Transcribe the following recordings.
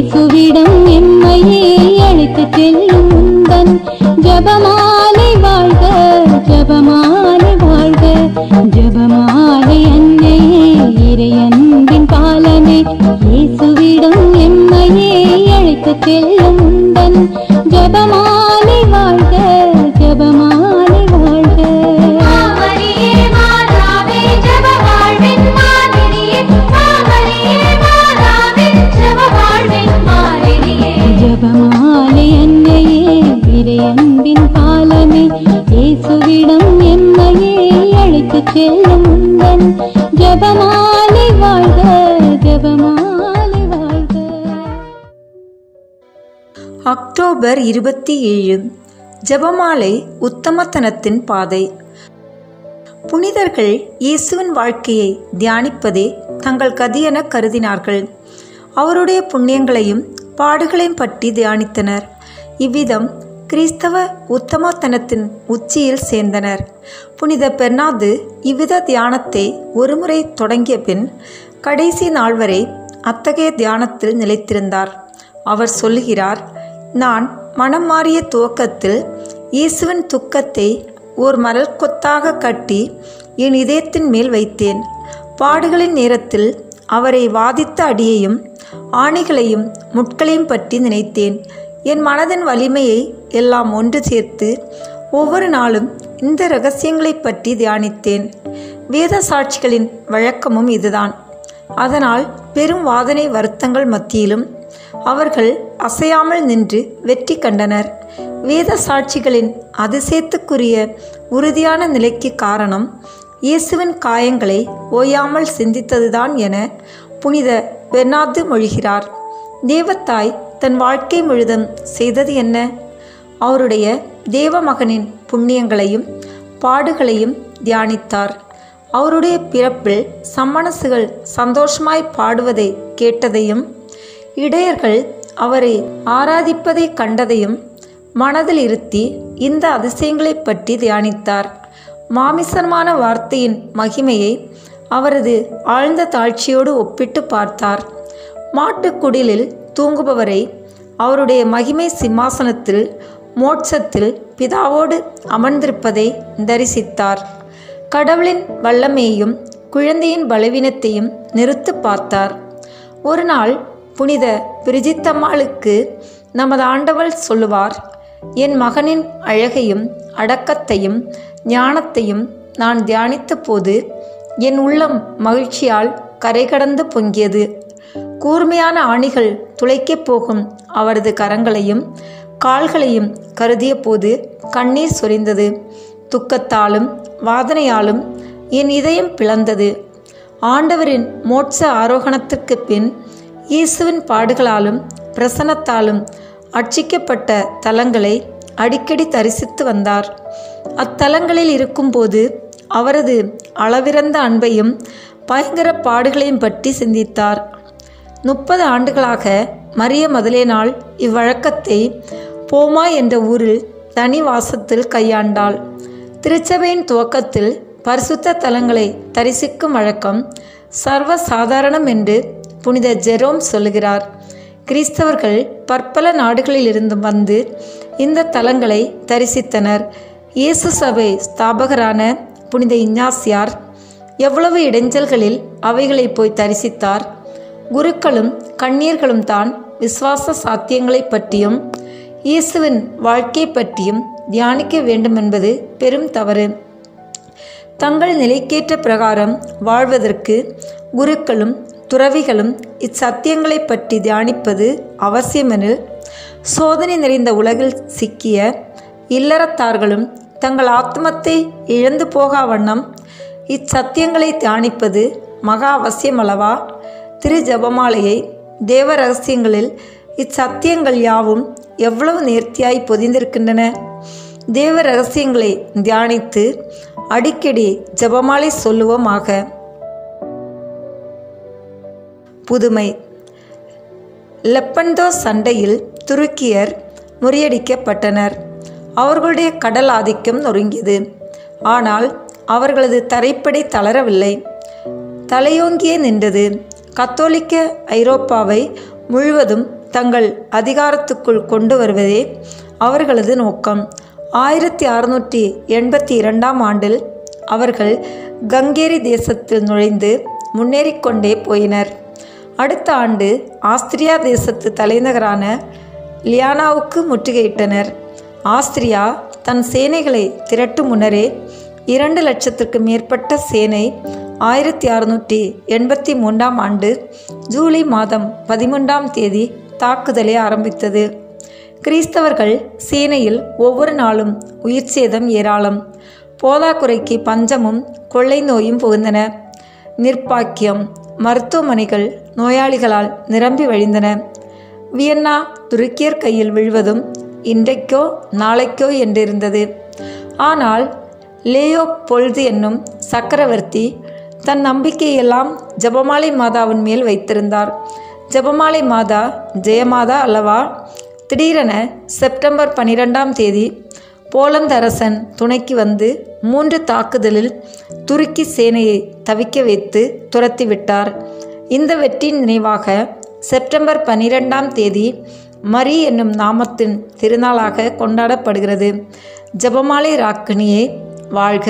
இயேசுவிடம் எம்மையே அழைத்துச் செல்லும் உந்தன் ஜபமாலை வாழ்க, ஜபமாலை வாழ்க, ஜபமாலை அன்னையே இறையன்பின் பாலமே. இயேசுவிடம் எம்மையே அழைத்துச் செல்லும் உந்தன் ஜபமாலை வாழ்க, ஜபமாலை வாழ்க. ஜபமாலை அன்னையே இறையன்பின் பாலமே. இயேசுவிடம் எம்மையே அழைத்துச் செல்லும் உந்தன் ஜபமாலை வாழ்க, ஜபமாலை வாழ்க. அக்டோபர் 27. ஜபமாலை உத்தமத்தனத்தின் பாதை. புனிதர்கள் இயேசுவின் வாழ்க்கையை தியானிப்பதே தங்கள் கதியென கருதினார்கள். அவருடைய புண்ணியங்களையும் பாடுகளையும் பற்றி தியானித்தனர். இவ்விதம் கிறிஸ்தவ உத்தமத்தனத்தின் உச்சியில் சேர்ந்தனர். புனித பெர்னார்து இவ்வித தியானத்தை ஒருமுறை தொடங்கிய பின் கடைசி நாள் வரை அத்தகைய தியானத்தில் நிலைத்திருந்தார். அவர் சொல்லுகிறார், நான் மனம் மாறிய துவக்கத்தில் இயேசுவின் துக்கத்தை ஓர் மரல் கொத்தாக கட்டி என் இதயத்தின் மேல் வைத்தேன். பாடுகளின் நேரத்தில் அவரை வாதித்த அடியையும் ஆணிகளையும் முட்களையும் பற்றி நினைத்தேன். என் மனதின் வலிமையை எல்லாம் ஒன்று சேர்த்து ஒவ்வொரு நாளும் இந்த இரகசியங்களை பற்றி தியானித்தேன். வேத சாட்சிகளின் வழக்கமும் இதுதான். அதனால் பெரும் வாதனை வருத்தங்கள் மத்தியிலும் அவர்கள் அசையாமல் நின்று வெற்றி கண்டனர். வேத சாட்சிகளின் அதிசயத்துக்குரிய உறுதியான நிலைக்கு காரணம் இயேசுவின் காயங்களை ஓயாமல் சிந்தித்ததுதான் என புனித பெர்னார்து மொழிகிறார். தேவத்தாய் தன் வாழ்க்கை முழுதும் செய்தது என்ன? அவருடைய தேவமகனின் புண்ணியங்களையும் பாடுகளையும் தியானித்தார். அவருடைய பிறப்பில் சம்மனசுகள் சந்தோஷமாய் பாடுவதை கேட்டதையும் இடையர்கள் அவரை ஆராதிப்பதை கண்டதையும் மனதில் இருத்தி இந்த அதிசயங்களை பற்றி தியானித்தார். மாமிசமான வார்த்தையின் மகிமையை அவரது ஆழ்ந்த தாழ்ச்சியோடு ஒப்பிட்டு பார்த்தார். மாட்டுக்குடிலில் தூங்குபவரை அவருடைய மகிமை சிம்மாசனத்தில் மோட்சத்தில் பிதாவோடு அமர்ந்திருப்பதை தரிசித்தார். கடவுளின் வல்லமையையும் குழந்தையின் பலவீனத்தையும் நிறுத்து பார்த்தார். ஒரு நாள் புனித பிரிஜித்தம்மாளுக்கு நமது ஆண்டவள் சொல்லுவார், என் மகனின் அழகையும் அடக்கத்தையும் ஞானத்தையும் நான் தியானித்த போது என் உள்ளம் மகிழ்ச்சியால் கரை கடந்து பொங்கியது. கூர்மையான ஆணிகள் துளைக்கப் போகும் அவரது கரங்களையும் கால்களையும் கருதிய போது கண்ணீர் சொரிந்தது. துக்கத்தாலும் வாதனையாலும் என் இதயம் பிளந்தது. ஆண்டவரின் மோட்ச ஆரோகணத்திற்கு பின் இயேசுவின் பாடுகளாலும் பிரசன்னத்தாலும் அர்ச்சிக்கப்பட்ட தலங்களை அடிக்கடி தரிசித்து வந்தார். அத்தலங்களில் இருக்கும்போது அவரது அளவிறந்த அன்பையும் பயங்கர பாடுகளையும் பற்றி சிந்தித்தார். 30 ஆண்டுகளாக மரிய முதலேனாள் இவ்வழக்கத்தை போமா என்ற ஊரில் தனி வாசத்தில் கையாண்டாள். திருச்சபையின் துவக்கத்தில் பரிசுத்த தலங்களை தரிசிக்கும் வழக்கம் சர்வ சாதாரணம் என்று புனித ஜெரோம் சொல்லுகிறார். கிறிஸ்தவர்கள் பற்பல நாடுகளிலிருந்து வந்து இந்த தலங்களை தரிசித்தனர். இயேசு சபை ஸ்தாபகரான புனித இஞ்ஞாசியார் எவ்வளவு இடைஞ்சல்களில் அவைகளை போய் தரிசித்தார். குருக்களும் கண்ணியர்களும் தான் விசுவாச சாத்தியங்களை பற்றியும் இயேசுவின் வாழ்க்கை பற்றியும் தியானிக்க வேண்டும் என்பது பெரும் தவறு. தங்கள் நிலைக்கேற்ற பிரகாரம் வாழ்வதற்கு குருக்களும் துறவிகளும் இச்சத்தியங்களை பற்றி தியானிப்பது அவசியமெனில், சோதனை நிறைந்த உலகில் சிக்கிய இல்லறத்தார்களும் தங்கள் ஆத்மத்தை இழந்து போகா வண்ணம் இச்சத்தியங்களை தியானிப்பது மகா அவசியமளவா? திரு ஜபமாலையை தேவ ரகசியங்களில் இச்சத்தியங்கள் யாவும் எவ்வளவு நேர்த்தியாய் பொதிந்திருக்கின்றன. தேவ ரகசியங்களை தியானித்து அடிக்கடி ஜபமாலை சொல்லுவோமாக. புதுமை. லெப்பண்டோ சண்டையில் துருக்கியர் முறியடிக்கப்பட்டனர். அவர்களுடைய கடல் ஆதிக்கம் நொறுங்கியது. ஆனால் அவர்களது தரைப்படை தளரவில்லை, தலையோங்கியே நின்றது. கத்தோலிக்க ஐரோப்பாவை முழுவதும் தங்கள் அதிகாரத்துக்குள் கொண்டு வருவதே அவர்களது நோக்கம். 1682 ஆண்டில் அவர்கள் கங்கேரி தேசத்தில் நுழைந்து முன்னேறிக்கொண்டே போயினர். அடுத்த ஆண்டு ஆஸ்திரியா தேசத்து தலைநகரான லியானாவுக்கு முற்றுகையிட்டனர். ஆஸ்திரியா தன் சேனைகளை திரட்டும் முன்னரே 2 லட்சத்திற்கு மேற்பட்ட சேனை 1683 ஆண்டு ஜூலை மாதம் 13ஆம் தேதி தாக்குதலை ஆரம்பித்தது. கிறிஸ்தவர்கள் சேனையில் ஒவ்வொரு நாளும் உயிர் சேதம் ஏராளம். போதாக்குறைக்கு பஞ்சமும் கொள்ளை நோயும் புகுந்தன. நிர்பாக்கியம், மருத்துவமனைகள் நோயாளிகளால் நிரம்பி வழிந்தன. வியன்னா துருக்கியர் கையில் விழுவதும் இன்றைக்கோ நாளைக்கோ என்றிருந்தது. ஆனால் லேயோபொல்து என்னும் சக்கரவர்த்தி தன் நம்பிக்கையெல்லாம் ஜெபமாலை மாதாவின் மேல் வைத்திருந்தார். ஜெபமாலை மாதா ஜெயமாதா அல்லவா? திடீரென செப்டம்பர் 12ஆம் தேதி போலந்து அரசன் துணைக்கு வந்து 3 தாக்குதலில் துருக்கி சேனையை தவிக்க வைத்து துரத்திவிட்டார். இந்த வெற்றியின் நினைவாக செப்டம்பர் 12ஆம் தேதி மரி என்னும் நாமத்தின் திருநாளாக கொண்டாடப்படுகிறது. ஜெபமாலை ராக்கினியே வாழ்க.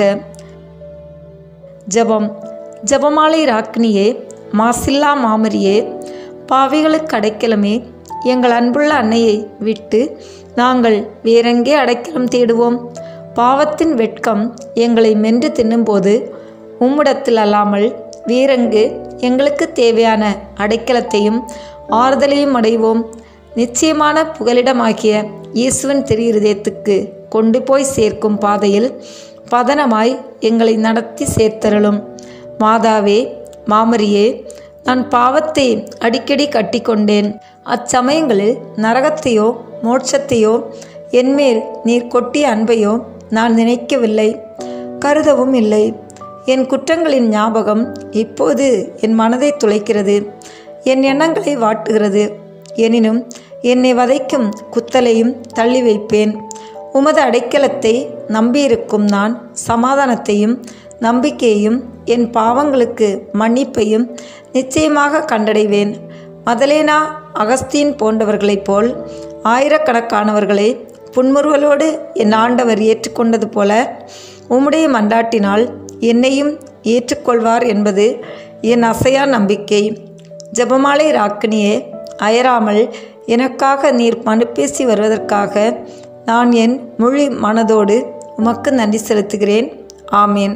ஜெபம். ஜெபமாலை ராக்கினியே, மாசில்லா மாமரியே, பாவிகளுக்கு அடைக்கலமே, எங்கள் அன்புள்ள அன்னையை விட்டு நாங்கள் வேறெங்கே அடைக்கலம் தேடுவோம்? பாவத்தின் வெட்கம் எங்களை மென்று தின்னும்போது உம்மிடத்தில் அல்லாமல் வேறெங்கு எங்களுக்கு தேவையான அடைக்கலத்தையும் ஆறுதலையும் அடைவோம்? நிச்சயமான புகலிடமாகிய இயேசுவின் திரு இருதயத்துக்கு கொண்டு போய் சேர்க்கும் பாதையில் பதனமாய் எங்களை நடத்தி சேர்த்தருளும். மாதாவே, மாமரியே, நான் பாவத்தை அடிக்கடி கட்டிக்கொண்டேன். அச்சமயங்களில் நரகத்தையோ மோட்சத்தையோ என்மேல் நீர் கொட்டிய அன்பையோ நான் நினைக்கவில்லை, கருதவும் இல்லை. என் குற்றங்களின் ஞாபகம் இப்போது என் மனதை துளைக்கிறது, என் எண்ணங்களை வாட்டுகிறது. எனினும் என்னை வதைக்கும் குத்தலையும் தள்ளி வைப்பேன். உமது அடைக்கலத்தை நம்பியிருக்கும் நான் சமாதானத்தையும் நம்பிக்கையையும் என் பாவங்களுக்கு மன்னிப்பையும் நிச்சயமாக கண்டடைவேன். மதலேனா, அகஸ்தீன் போன்றவர்களைப் போல் ஆயிரக்கணக்கானவர்களை புன்முறுவலோடு என் ஆண்டவர் ஏற்றுக்கொண்டது போல உம்முடைய மன்றாட்டினால் என்னையும் ஏற்றுக்கொள்வார் என்பது என் அசையா நம்பிக்கை. ஜெபமாலை ராக்கினியே, அயராமல் எனக்காக நீர் மனுப்பேசி வருவதற்காக நான் என் முழு மனதோடு உமக்கு நன்றி செலுத்துகிறேன். ஆமேன்.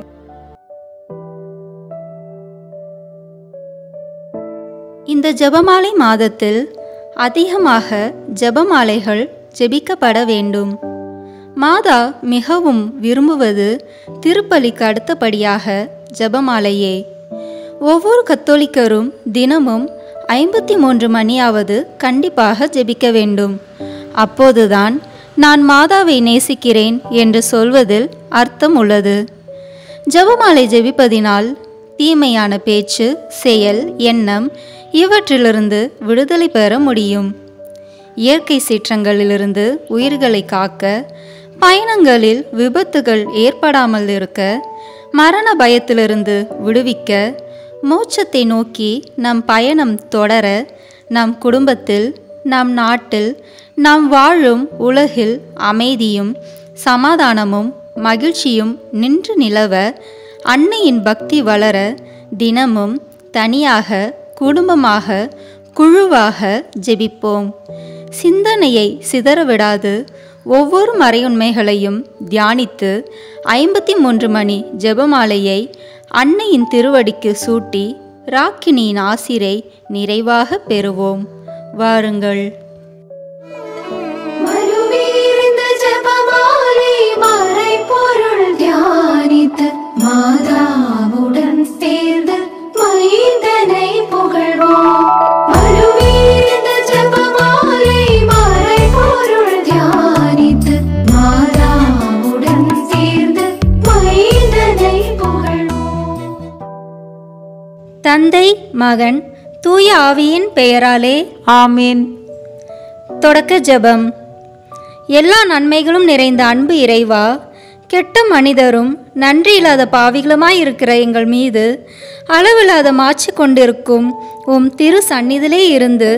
இந்த ஜெபமாலை மாதத்தில் அதிகமாக ஜெபமாலைகள் ஜெபிக்கப்பட வேண்டும். மாதா மிகவும் விரும்புவது திருப்பலிக்கு அடுத்தபடியாக ஜெபமாலையே. ஒவ்வொரு கத்தோலிக்கரும் தினமும் 53 மணியாவது கண்டிப்பாக ஜெபிக்க வேண்டும். அப்போதுதான் நான் மாதாவை நேசிக்கிறேன் என்று சொல்வதில் அர்த்தம் உள்ளது. ஜெபமாலை ஜெபிப்பதினால் தீமையான பேச்சு, செயல், எண்ணம் இவற்றிலிருந்து விடுதலை பெற முடியும். இயற்கை சீற்றங்களிலிருந்து உயிர்களை காக்க, பயணங்களில் விபத்துகள் ஏற்படாமல் இருக்க, மரண பயத்திலிருந்து விடுவிக்க, மோட்சத்தை நோக்கி நம் பயணம் தொடர, நம் குடும்பத்தில், நம் நாட்டில், நாம் வாழும் உலகில் அமைதியும் சமாதானமும் மகிழ்ச்சியும் நின்று நிலவ, அன்னையின் பக்தி வளர தினமும் தனியாக, குடும்பமாக, குழுவாக ஜெபிப்போம். சிந்தனையை சிதறவிடாது ஒவ்வொரு மறையுண்மைகளையும் தியானித்து 53 மணி ஜெபமாலையை அன்னையின் திருவடிக்கு சூட்டி ராக்கினியின் ஆசிரை நிறைவாக பெறுவோம். வாருங்கள். மாதாவுடன் சேர்ந்து மைந்தனை புகழ்வோம். ஜெபமாலை மறை பொருள் தியானித்து மாதாவுடன் சேர்ந்து மைந்தனை புகழ்வோம். தந்தை, மகன், தூய ஆவியின் பெயராலே ஆமேன். தொடக்க ஜெபம். எல்லா நன்மைகளும் நிறைந்த அன்பு இறைவா, கெட்ட மனிதரும் நன்றி இல்லாத பாவிகளுமாயிருக்கிற எங்கள் மீது அளவில்லாத மாட்சி கொண்டிருக்கும் உம் திரு சந்நிதியிலே இருந்து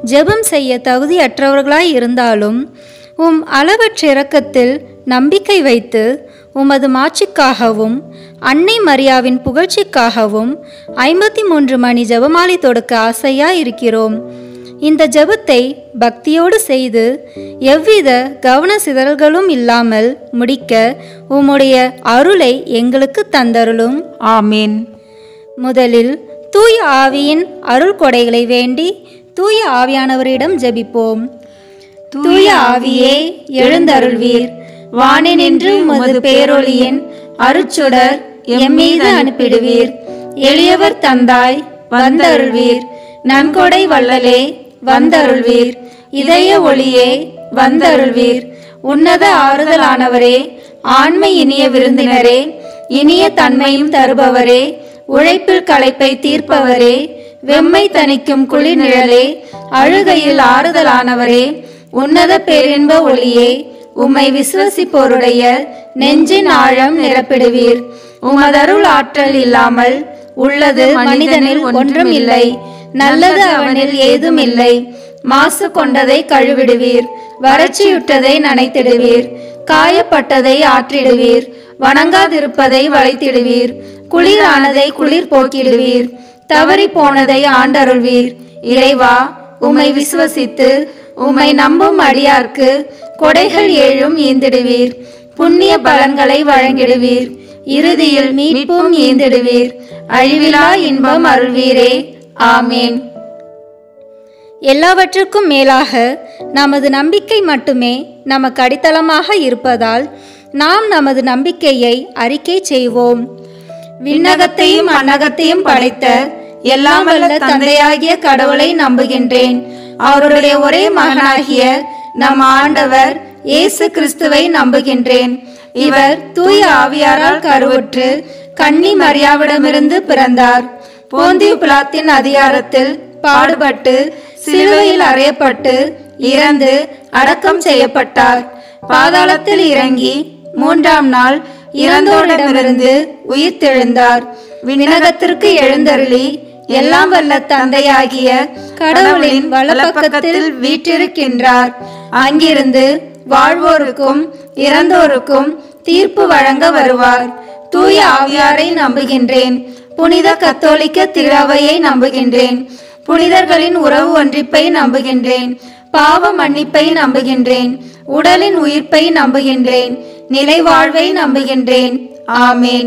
ஜெபம் செய்ய தகுதியற்றவர்களாய் இருந்தாலும் உம் அளவற்ற இரக்கத்தில் நம்பிக்கை வைத்து உமது மாட்சிக்காகவும் அன்னை மரியாவின் புகழ்ச்சிக்காகவும் 53 மணி ஜெபமாலை தொடுக்க ஆசையாய் இருக்கிறோம். இந்த ஜெபத்தை பக்தியோடு செய்து எவ்வித கவன சிதறல்களும் இல்லாமல் முடிக்க உம்முடைய அருளை எங்களுக்கு தந்தருளும். ஆமேன். முதலில் தூய ஆவியின் அருள் கொடைகளை வேண்டி தூய ஆவியானவரிடம் ஜெபிப்போம். தூய ஆவியே எழுந்தருள்வீர். வானினின்று உமது பேரொளியின் அருட்சுடர் எம்மீது அனுப்பிடுவீர். எளியவர் தந்தாய் வந்தருள்வீர். நன்கொடை வள்ளலே வந்தருள்வீர். இதய ஒளியே வந்தருள்வீர். உன்னத ஆறுதலானவரே, ஆண்மை இனிய விருந்தினரே, இனிய தன்மையும் தருபவரே, உழைப்பில் களைப்பை தீர்ப்பவரே, வெம்மை தணிக்கும் குளிர் நிழலே, அழுகையில் ஆறுதலானவரே, உன்னத பேரின்ப ஒளியே, உம்மை விசுவசிப்போருடைய நெஞ்சின் ஆழம் நிரப்பிடுவீர். உமதருள் ஆற்றல் இல்லாமல் உள்ளது மனிதனில் ஒன்றும் இல்லை, நல்லது அவனில் ஏதும் இல்லை. மாசு கொண்டதை கழுவிடுவீர், வறட்சியுற்றதை நனைத்திடுவீர், காயப்பட்டதை ஆற்றிடுவீர், வணங்காதிருப்பதை வளைத்திடுவீர், குளிரானதை குளிர் போக்கிடுவீர், தவறி போனதை ஆண்டருள்வீர். இறைவா, உம்மை விசுவசித்து உம்மை நம்பும் அடியார்க்கு கொடைகள் ஏழும் ஈந்திடுவீர். புண்ணிய பலன்களை வழங்கிடுவீர். இறுதியில் மீட்பும் ஈந்திடுவீர். அழிவிலா இன்பம் அருள்வீரே. ஆமேன். எல்லாவற்றுக்கும் மேலாக நமது நம்பிக்கை மட்டுமே நமக்கு அடித்தளமாக இருப்பதால் நாம் நமது நம்பிக்கையை அறிக்கை செய்வோம். விண்ணகத்தையும் மண்ணகத்தையும் படைத்த எல்லாம் வல்ல தந்தையாகிய கடவுளை நம்புகின்றேன். அவருடைய ஒரே மகனாகிய நம் ஆண்டவர் இயேசு கிறிஸ்துவை நம்புகின்றேன். இவர் தூய ஆவியாரால் கருவுற்று கன்னி மரியாவிடமிருந்து பிறந்தார். போந்தியு பிலாத்தின் அதிகாரத்தில் பாடுபட்டு சிலுவையில் அறையப்பட்டு இறந்து அடக்கம் செய்யப்பட்டார். பாதாளத்தில் இறங்கி 3ஆம் நாள் இறந்தோரிடமிருந்து உயிர்த்தெழுந்தார். விண்ணகத்திற்கு எழுந்தருளி எல்லாம் வல்ல தந்தையாகிய கடவுளின் வலப்பக்கத்தில் வீற்றிருக்கின்றார். அங்கிருந்து வாழ்வோருக்கும் இறந்தோருக்கும் தீர்ப்பு வழங்க வருவார். தூய ஆவியாரை நம்புகின்றேன். புனித கத்தோலிக்க திருஅவையை நம்புகின்றேன். புனிதர்களின் உறவு ஒன்றிப்பை நம்புகின்றேன். பாவ மன்னிப்பை நம்புகின்றேன். உடலின் உயிர்ப்பை நம்புகின்றேன். நிலை வாழ்வை நம்புகின்றேன். ஆமேன்.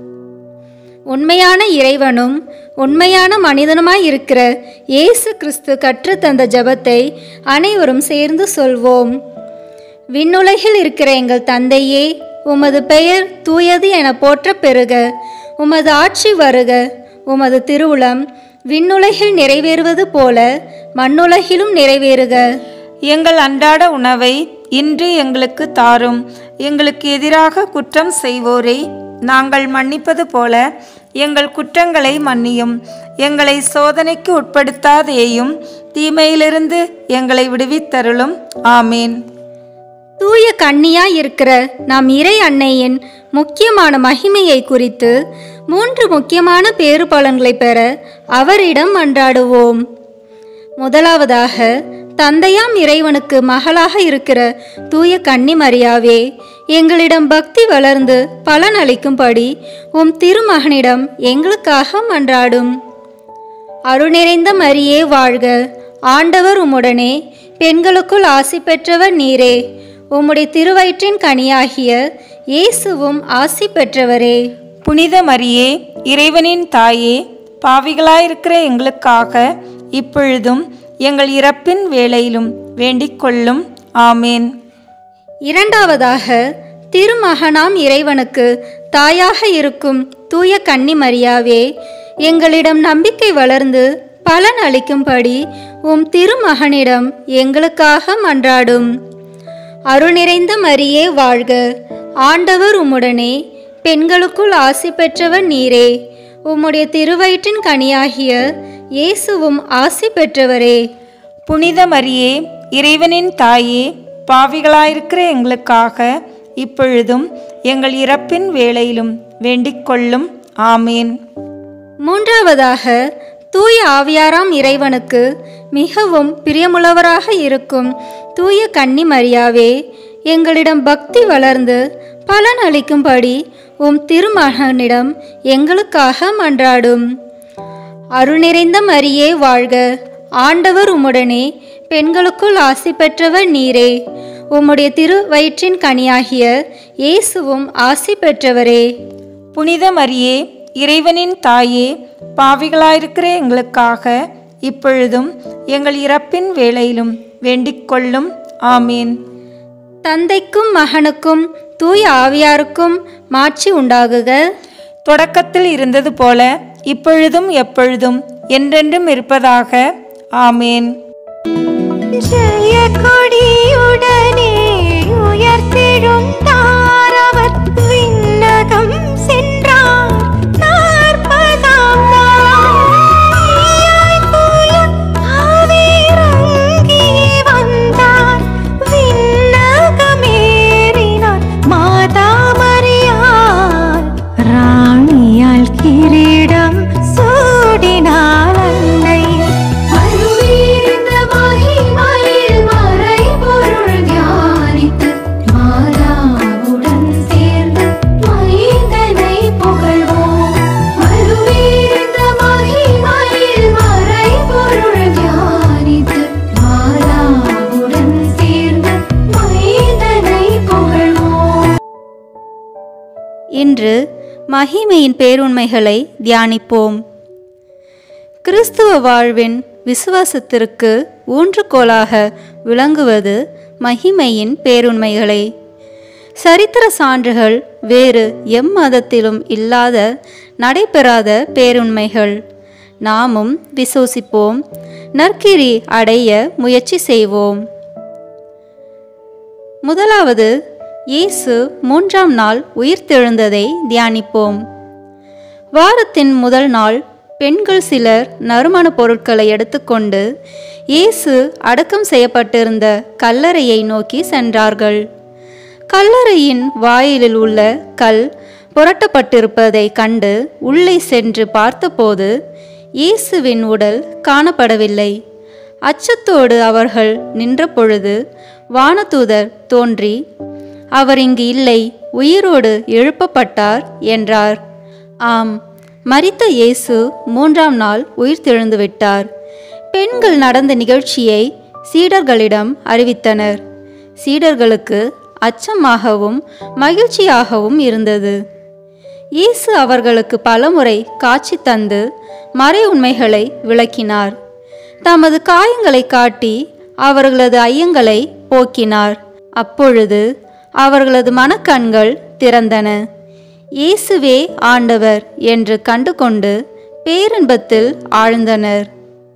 உண்மையான இறைவனும் உண்மையான மனிதனுமாய் இருக்கிற இயேசு கிறிஸ்து கற்றுத்தந்த ஜெபத்தை அனைவரும் சேர்ந்து சொல்வோம். விண்ணுலகில் இருக்கிற எங்கள் தந்தையே, உமது பெயர் தூயது என போற்ற பெறுக. உமது ஆட்சி வருக. உமது திருவுளம் விண்ணுலகில் நிறைவேறுவது போல மண்ணுலகிலும் நிறைவேறுக. எங்கள் அன்றாட உணவை இன்று எங்களுக்கு தாரும். எங்களுக்கு எதிராக குற்றம் செய்வோரை நாங்கள் மன்னிப்பது போல எங்கள் குற்றங்களை மன்னியும். எங்களை சோதனைக்கு உட்படுத்தாதேயும், தீமையிலிருந்து எங்களை விடுவித்தருளும். ஆமேன். தூய கன்னியாய் இருக்கிற நாம் இறை அன்னையின் முக்கியமான மகிமையை குறித்து 3 முக்கியமான பேறு பலன்களை பெற அவரிடம் மன்றாடுவோம். முதலாவதாக, தந்தையாம் இறைவனுக்கு மகளாக இருக்கிற தூய கன்னி மரியாவே, எங்களிடம் பக்தி வளர்ந்து பலன் அளிக்கும்படி உம் திருமகனிடம் எங்களுக்காக மன்றாடும். அருள் நிறைந்த மரியே வாழ்க. ஆண்டவர் உம்முடனே, பெண்களுக்குள் ஆசி பெற்றவர் நீரே. உம்முடைய திருவயிற்றின் கனியாகிய இயேசுவும் ஆசி பெற்றவரே. புனித மரியே, இறைவனின் தாயே, பாவிகளாயிருக்கிற எங்களுக்காக இப்பொழுதும் எங்கள் இறப்பின் வேளையிலும் வேண்டிக் கொள்ளும். ஆமேன். இரண்டாவதாக, திருமகனாம் இறைவனுக்கு தாயாக இருக்கும் தூய கன்னி மரியாவே, எங்களிடம் நம்பிக்கை வளர்ந்து பலன் அளிக்கும்படி உம் திருமகனிடம் எங்களுக்காக மன்றாடும். அருள் நிறைந்த மரியே வாழ்க. ஆண்டவர் உம்முடனே, பெண்களுக்குள் ஆசி பெற்றவர் நீரே. உம்முடைய திருவயிற்றின் கனியாகிய இயேசுவும் ஆசி பெற்றவரே. புனித மரியே, இறைவனின் தாயே, பாவிகளாயிருக்கிற எங்களுக்காக இப்பொழுதும் எங்கள் இறப்பின் வேளையிலும் வேண்டிக் கொள்ளும். ஆமேன். மூன்றாவதாக, தூய ஆவியாராம் இறைவனுக்கு மிகவும் பிரியமுள்ளவராக இருக்கும் தூய கன்னி மரியாவே, எங்களிடம் பக்தி வளர்ந்து பலன் அளிக்கும்படி உம் திருமகனிடம் எங்களுக்காக மன்றாடும். அருள் நிறைந்த மரியே வாழ்க, ஆண்டவர் உம்முடனே, பெண்களுக்குள் ஆசி பெற்றவர் நீரே. உம்முடைய திரு வயிற்றின் கனியாகிய இயேசுவும் ஆசி பெற்றவரே. புனித மரியே, இறைவனின் தாயே, பாவிகளாயிருக்கிற எங்களுக்காக இப்பொழுதும் எங்கள் இறப்பின் வேளையிலும் வேண்டிக் கொள்ளும். ஆமீன். தந்தைக்கும் மகனுக்கும் தூய ஆவியாருக்கும் மாட்சி உண்டாகுக. தொடக்கத்தில் இருந்தது போல இப்பொழுதும் எப்பொழுதும் என்றென்றும் இருப்பதாக. ஆமேன். ஜெய கொடியுடனே உயர்த்தெழுந்தார் அவர், விண்ணகம் சென்றார் 40ஆம் நாள். தூய ஆவியிறங்கி வந்தார், விண்ணகமேறினார் மாதா மரியாள். ராணியால் கிரீடம் சூடினாள் அன்னை. இன்று மகிமையின் பேருண்மைகளை தியானிப்போம். கிறிஸ்துவ வாழ்வின் விசுவாசத்திற்கு ஊன்றுகோலாக விளங்குவது மகிமையின் பேருண்மைகளே. சரித்திர சான்றுகள் வேறு எம்மதத்திலும் இல்லாத நடைபெறாத பேருண்மைகள். நாமும் விசுவசிப்போம், நற்கிரி அடைய முயற்சி செய்வோம். முதலாவது, இயேசு 3ஆம் நாள் உயிர்த்தெழுந்ததை தியானிப்போம். வாரத்தின் முதல் நாள் பெண்கள் சிலர் நறுமண பொருட்களை எடுத்துக்கொண்டு இயேசு அடக்கம் செய்யப்பட்டிருந்த கல்லறையை நோக்கி சென்றார்கள். கல்லறையின் வாயிலில் உள்ள கல் புரட்டப்பட்டிருப்பதை கண்டு உள்ளே சென்று பார்த்தபோது இயேசுவின் உடல் காணப்படவில்லை. அச்சத்தோடு அவர்கள் நின்றபொழுது வானதூதர் தோன்றி, அவர் இங்கு இல்லை, உயிரோடு எழுப்பப்பட்டார் என்றார். ஆம், மரித்த இயேசு 3ஆம் நாள் உயிர்த்தெழுந்து விட்டார். பெண்கள் நடந்த நிகழ்ச்சியை சீடர்களிடம் அறிவித்தனர். சீடர்களுக்கு அச்சமாகவும் மகிழ்ச்சியாகவும் இருந்தது. இயேசு அவர்களுக்கு பலமுறை காட்சி தந்து மறை உண்மைகளை விளக்கினார். தமது காயங்களை காட்டி அவர்களது ஐயங்களை போக்கினார். அப்பொழுது அவர்களது மனக்கண்கள் திறந்தன. இயேசுவே ஆண்டவர் என்று கண்டுகொண்டு பேரின்பத்தில் ஆழ்ந்தனர்.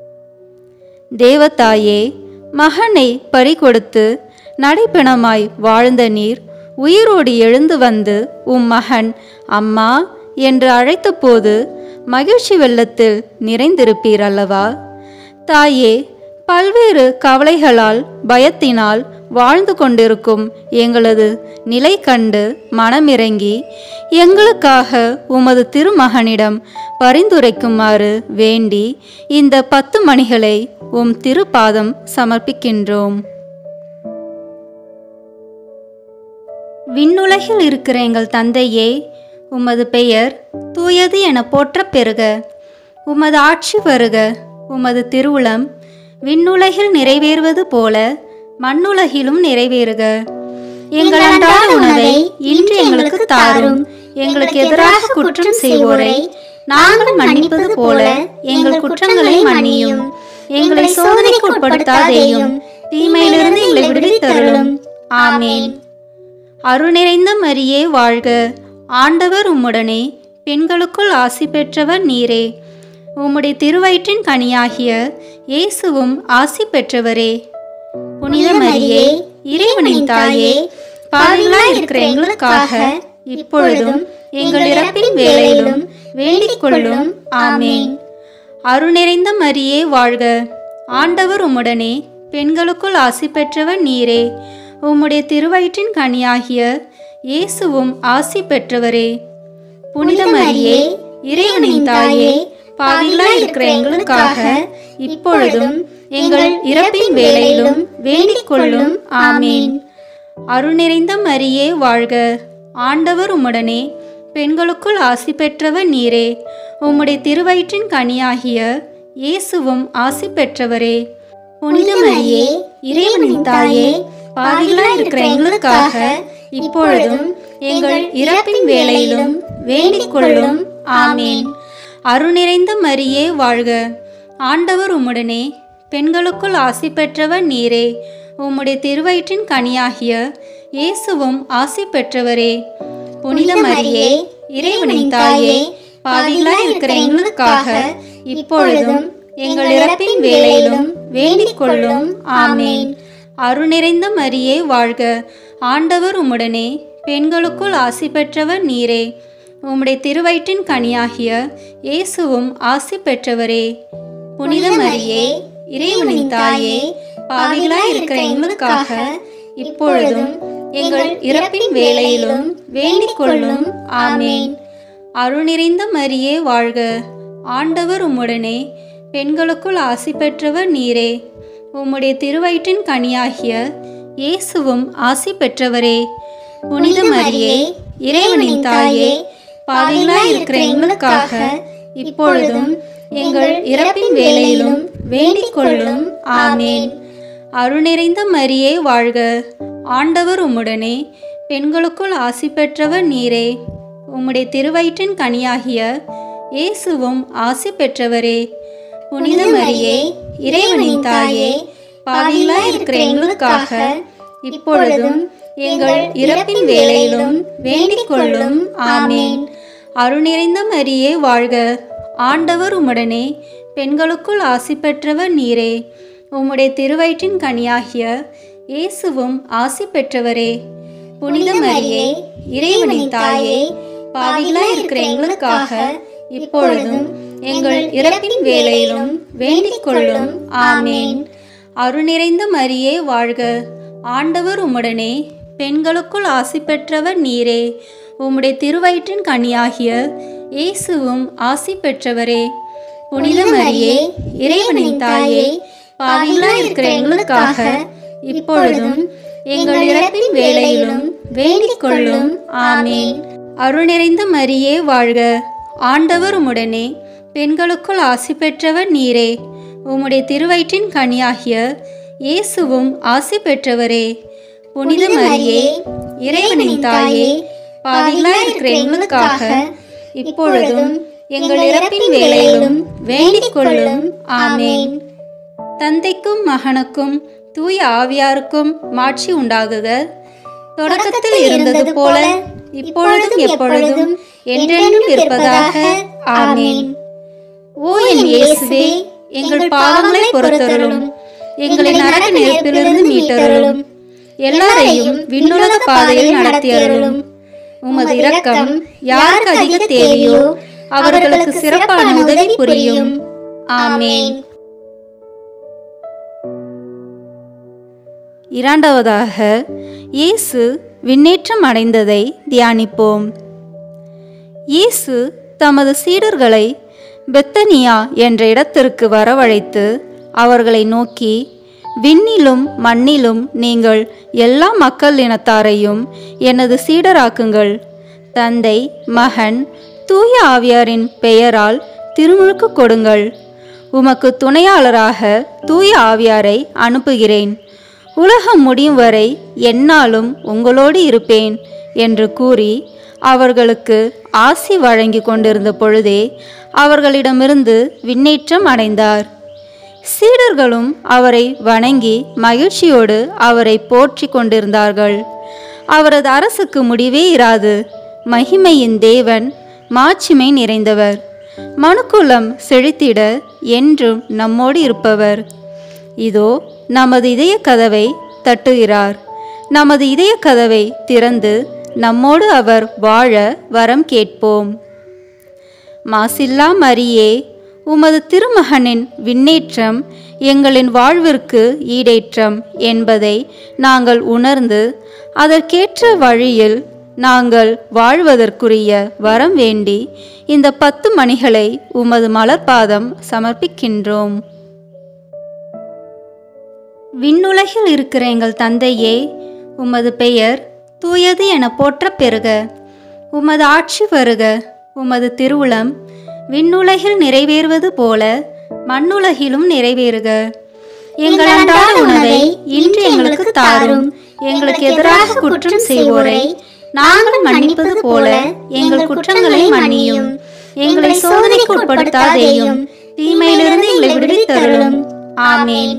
தேவதாயே, மகனை பறிகொடுத்து நடைப்பிணமாய் வாழ்ந்த நீர் உயிரோடு எழுந்து வந்து உம் மகன் அம்மா என்று அழைத்தபோது மகிழ்ச்சி வெள்ளத்தில் நிறைந்திருப்பீர் அல்லவா? தாயே, பல்வேறு கவலைகளால் பயத்தினால் வாழ்ந்து கொண்டிருக்கும் எங்களது நிலை கண்டு மனமிறங்கி எங்களுக்காக உமது திருமகனிடம் பரிந்துரைக்குமாறு வேண்டி இந்த 10 மணிகளை உம் திருப்பாதம் சமர்ப்பிக்கின்றோம். விண்ணுலகில் இருக்கிற எங்கள் தந்தையே, உமது பெயர் தூயது என போற்றப் பெறுக. உமது ஆட்சி வருக. உமது திருவுளம் விண்ணுலகில் நிறைவேறுவது போல மண்ணுலகிலும் நிறைவேறுக. எங்கள் அன்றாட உணவை இன்று எங்களுக்கு தாரும். எங்களுக்கு எதிராக குற்றம் செய்வோரை நாங்கள் மன்னிப்பது போல எங்கள் குற்றங்களை மன்னியும். எங்களை சோதனைக்கு உட்படுத்தாதேயும், தீமையிலிருந்து எங்களை விடுவித்தருளும். ஆமேன். அருள் நிறைந்த மரியே வாழ்க, ஆண்டவர் உம்முடனே, பெண்களுக்குள் ஆசி பெற்றவர் நீரே. உம்முடைய திருவயிற்றின் கனியாகிய இயேசுவும் ஆசி பெற்றவரே. புனித மரியே, இறைவனின் தாயே, பாவிகளாய் இருக்கிற எங்களுக்காக இப்பொழுதும் எங்கள் இறப்பின் வேளையிலும் வேண்டிக் கொள்ளும். ஆமேன். அருள் நிறைந்த மரியே வாழ்க, ஆண்டவர் உம்முடனே, பெண்களுக்குள் ஆசி பெற்றவர் நீரே. உம்முடைய திருவயிற்றின் கனியாகிய இயேசுவும் ஆசி பெற்றவரே. புனித மரியே, இறைவனின் தாயே, பாவிகளாய் இருக்கிற எங்களுக்காக இப்பொழுதும் எங்கள் இறப்பின் வேளையிலும் வேண்டிக் கொள்ளும். ஆமீன். அருள் நிறைந்த மரியே வாழ்க, ஆண்டவர் உம்முடனே, பெண்களுக்குள் ஆசி பெற்றவர் நீரே. உம்முடைய திருவயிற்றின் கனியாகிய இயேசுவும் ஆசி பெற்றவரே. புனித மரியே, இறைவனின் தாயே, பாவிகளாய் இருக்கிற எங்களுக்காக இப்பொழுதும் எங்கள் இறப்பின் வேளையிலும் வேண்டிக் கொள்ளும். ஆமீன். அருள் நிறைந்த மரியே வாழ்க, ஆண்டவர் உம்முடனே, பெண்களுக்குள் ஆசி பெற்றவர் நீரே. உம்முடைய திருவயிற்றின் கனியாகிய இயேசுவும் ஆசி பெற்றவரே. புனித மரியே, இறைவனின் தாயே, பாவிகளாய் இருக்கிற எங்களுக்காக இப்பொழுதும் எங்கள் இறப்பின் வேளையிலும் வேண்டிக் கொள்ளும். ஆமீன். அருள் நிறைந்த மரியே வாழ்க, ஆண்டவர் உம்முடனே, பெண்களுக்குள் ஆசி பெற்றவர் நீரே. உம்முடைய திருவயிற்றின் கனியாகிய இயேசுவும் ஆசி பெற்றவரே. புனித மரியே, இறைவனின் தாயே, பாவிகளாய் இருக்கிற எங்களுக்காக இப்பொழுதும் எங்கள் இறப்பின் வேளையிலும் வேண்டிக் கொள்ளும். ஆமீன். அருள் நிறைந்த மரியே வாழ்க, ஆண்டவர் உம்முடனே, பெண்களுக்குள் ஆசி பெற்றவர் நீரே. உம்முடைய திருவயிற்றின் கனியாகிய இயேசுவும் ஆசி பெற்றவரே. புனித மரியே, இறைவனின் தாயே, பாவிகளாய் இருக்கிற எங்களுக்காக இப்பொழுதும் எங்கள் இறப்பின் வேளையிலும் வேண்டிக் கொள்ளும். ஆமீன். அருள் நிறைந்த மரியே வாழ்க, ஆண்டவர் உம்முடனே, பெண்களுக்குள் ஆசி பெற்றவர் நீரே. உம்முடைய திருவயிற்றின் கனியாகிய இயேசுவும் ஆசி பெற்றவரே. புனித மரியே, இறைவனின் தாயே, பாவிகளாய் இருக்கிற எங்களுக்காக இப்பொழுதும் எங்கள் இறப்பின் வேளையிலும் வேண்டிக் கொள்ளும். ஆமீன். அருள் நிறைந்த மரியே வாழ்க, ஆண்டவர் உம்முடனே, பெண்களுக்குள் ஆசி பெற்றவர் நீரே. உம்முடைய திருவயிற்றின் கனியாகிய இயேசுவும் ஆசி பெற்றவரே. புனித மரியே, இறைவனின் தாயே, பாவிகளாய் இருக்கிற எங்களுக்காக இப்பொழுதும் எங்கள் இறப்பின் வேளையிலும் வேண்டிக் கொள்ளும். ஆமீன். அருள் நிறைந்த மரியே வாழ்க, ஆண்டவர் உம்முடனே, பெண்களுக்குள் ஆசி பெற்றவர் நீரே. உம்முடைய திருவயிற்றின் கனியாகிய இயேசுவும் ஆசி பெற்றவரே. புனித மரியே, இறைவனின் தாயே, பாவிகளாய் இருக்கிற எங்களுக்காக இப்பொழுதும் எங்கள் இறப்பின் வேளையிலும் வேண்டிக் கொள்ளும். ஆமீன். அருள் நிறைந்த மரியே வாழ்க, ஆண்டவர் உம்முடனே, பெண்களுக்குள் ஆசி பெற்றவர் நீரே. உம்முடைய திருவயிற்றின் கனியாகிய இயேசுவும் ஆசி பெற்றவரே. புனித மரியே, இறைவனின் தாயே, பாவிகளாய் இருக்கிற எங்களுக்காக இப்பொழுதும் எங்கள் இறப்பின் வேளையிலும் வேண்டிக் கொள்ளும். ஆமீன். தந்தைக்கும் மகனுக்கும் தூய ஆவியாருக்கும் மாட்சி உண்டாகுக. தொடக்கத்தில் இருந்தது போல இப்பொழுதும் எப்பொழுதும் என்றென்றும் இருப்பதாக. ஆமீன். ஓ என் இயேசுவே, எங்கள் பாவங்களை பொறுத்தருளும், எங்களை நரக நெருப்பிலிருந்து மீட்டருளும், எல்லாரையும் விண்ணுலக பாதையில் நடத்தியருளும். உமது இரக்கம் யாருக்கு அதிக தேவையோ அவர்களுக்கு சிறப்பான உதவி புரியும். ஆமீன். இரண்டாவதாக, இயேசு விண்ணேற்றம் அடைந்ததை தியானிப்போம். இயேசு தமது சீடர்களை பெத்தனியா என்ற இடத்திற்கு வரவழைத்து அவர்களை நோக்கி, விண்ணிலும் மண்ணிலும் நீங்கள் எல்லா மக்கள் இனத்தாரையும் எனது சீடராக்குங்கள். தந்தை, மகன், தூய ஆவியாரின் பெயரால் திருமுழுக்கு கொடுங்கள். உமக்கு துணையாளராக தூய ஆவியாரை அனுப்புகிறேன். உலகம் முடியும் வரை எந்நாளும் உங்களோடு இருப்பேன் என்று கூறி அவர்களுக்கு ஆசி வழங்கி கொண்டிருந்த பொழுதே அவர்களிடமிருந்து விண்ணேற்றம் அடைந்தார். சீடர்களும் அவரை வணங்கி மகிழ்ச்சியோடு அவரை போற்றி கொண்டிருந்தார்கள். அவரது அரசுக்கு முடிவே இராது. மகிமையின் தேவன், மாட்சிமை நிறைந்தவர், மனுக்குலம் செழித்திட என்றும் நம்மோடு இருப்பவர். இதோ நமது இதய கதவை தட்டுகிறார். நமது இதய கதவை திறந்து நம்மோடு அவர் வாழ வரம் கேட்போம். மாசில்லா மரியே, உமது திருமகனின் விண்ணேற்றம் எங்களின் வாழ்விற்கு ஈடேற்றம் என்பதை நாங்கள் உணர்ந்து அதற்கேற்ற வழியில் நாங்கள் வாழ்வதற்குரிய வரம் வேண்டி இந்த 10 மணிகளை உமது மலர்பாதம் சமர்ப்பிக்கின்றோம். விண்ணுலகில் இருக்கிற எங்கள் தந்தையே, உமது பெயர் தூயது என போற்றப் பெறுக. உமது ஆட்சி வருக. உமது திருவுளம் விண்ணுலகில் நிறைவேறுவது போல மண்ணுலகிலும் நிறைவேறுக. எங்கள் அன்றாட உணவை இன்று எங்களுக்கு தாரும். எங்களுக்கு எதிராக குற்றம் செய்வோரை நாங்கள் மன்னிப்பது போல எங்கள் குற்றங்களை மன்னியும். எங்களை சோதனைக்கு உட்படுத்தாதேயும், தீமையிலிருந்து எங்களை விடுவித்தருளும். ஆமேன்.